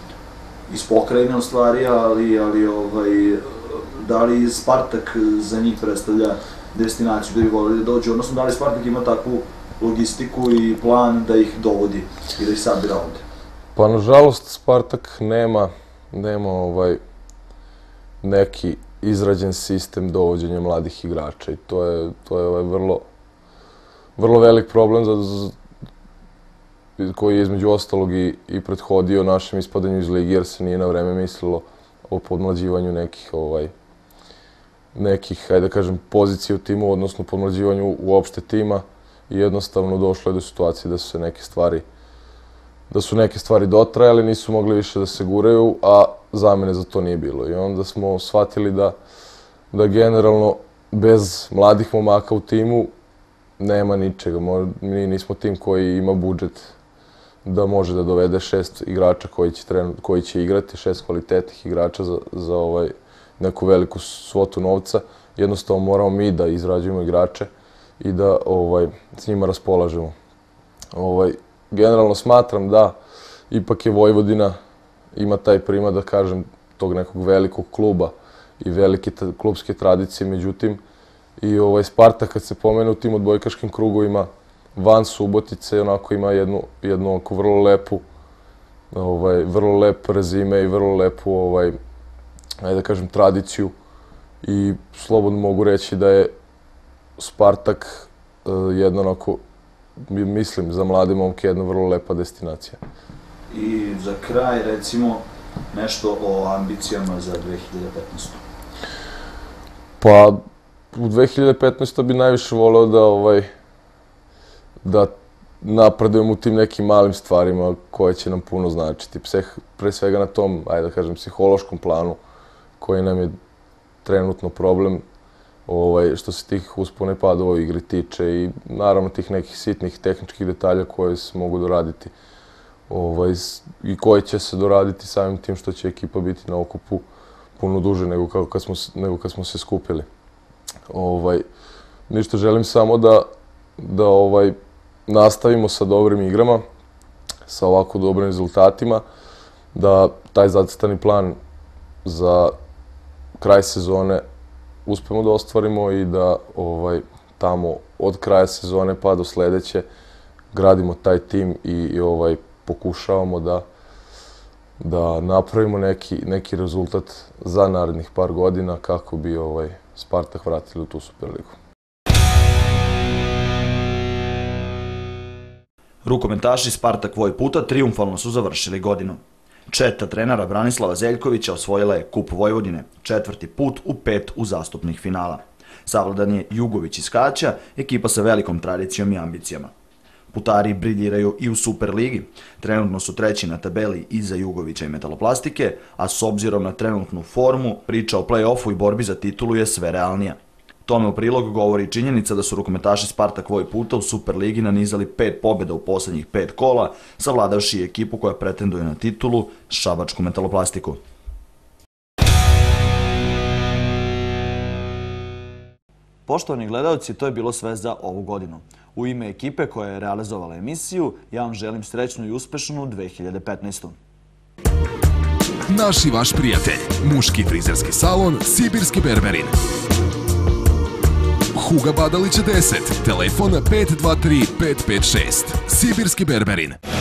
iz pokrajine u stvari, ali, ali ovaj, da li Spartak za njih predstavlja destinaciju da bi volili da dođu, odnosno da li Spartak ima takvu logistiku i plan da ih dovodi i da ih sabira ovde? Pa nažalost Spartak nema, nema ovaj, neki izrađen sistem dovođenja mladih igrača i to je, to je ovaj, vrlo, vrlo velik problem za, za, koji je između ostalog i, i prethodio našem ispadanju iz ligi, jer se nije na vreme mislilo o podmlađivanju nekih, ovaj, nekih, ajde da kažem, pozicija u timu, odnosno podmlađivanju uopšte tima i jednostavno došlo je do situacije da su se neke stvari da su neke stvari dotrajale, nisu mogli više da se guraju, a zamene za to nije bilo. I onda smo shvatili da, da generalno bez mladih momaka u timu nema ničega. Mi nismo tim koji ima budžet da može da dovede šest igrača koji će, koji će igrati, šest kvalitetnih igrača za, za ovaj, neku veliku svotu novca. Jednostavno moramo mi da izrađujemo igrače i da ovaj, s njima raspolažemo. Ovaj, generalno smatram da ipak je Vojvodina ima taj primat, da kažem, tog nekog velikog kluba i velike klubske tradicije, međutim i ovaj Spartak kad se pomene u tim odbojkaškim krugovima van Subotice onako ima jednu, jednu onako vrlo lepu, ovaj, vrlo lep rezime i vrlo lepu, ovaj, ajde da kažem, tradiciju i slobodno mogu reći da je Spartak uh, jedna onako, mislim, za mlade momke jedna vrlo lepa destinacija. I za kraj, recimo, nešto o ambicijama za dve hiljade petnaestu. Pa, u dve hiljade petnaestoj bi najviše voleo da, ovaj, da napredujem u tim nekim malim stvarima koje će nam puno značiti. Pre svega na tom, ajde da kažem, psihološkom planu koji nam je trenutno problem, ovaj, što se tih uspona i padova u igri tiče i naravno tih nekih sitnih tehničkih detalja koje se mogu doraditi ovaj, i koje će se doraditi samim tim što će ekipa biti na okupu puno duže nego, kako kad, smo, nego kad smo se skupili. Ovaj, ništa, želim samo da, da ovaj, nastavimo sa dobrim igrama, sa ovako dobrim rezultatima, da taj zacrtani plan za kraj sezone uspemo da ostvarimo i da ovaj, tamo od kraja sezone pa do sledeće gradimo taj tim i, i ovaj, pokušavamo da, da napravimo neki, neki rezultat za narednih par godina kako bi ovaj, Spartak vratili u tu Superligu. Rukometaši Spartak Vojputa trijumfalno su završili godinu. Četa trenera Branislava Zeljkovića osvojila je Kup Vojvodine, četvrti put u pet uzastopnih finala. Savladan je Jugović iz Kaća, ekipa sa velikom tradicijom i ambicijama. Putari briljiraju i u Superligi. Trenutno su treći na tabeli iza Jugovića i Metaloplastike, a s obzirom na trenutnu formu, priča o play-offu i borbi za titulu je sve realnija. Tome u prilog govori i činjenica da su rukometaši Spartak Vojputa u Superligi nanizali pet pobjeda u poslednjih pet kola, savladavši ekipu koja pretenduje na titulu, Šabačku Metaloplastiku. Poštovani gledalci, to je bilo sve za ovu godinu. U ime ekipe koja je realizovala emisiju, ja vam želim srećnu i uspešnu dve hiljade petnaestu. Naš i vaš prijatelj, muški frizerski salon Sibirski Berberin. Huga Badalića deset, telefon pet dva tri pet pet šest. Sibirski Berberin.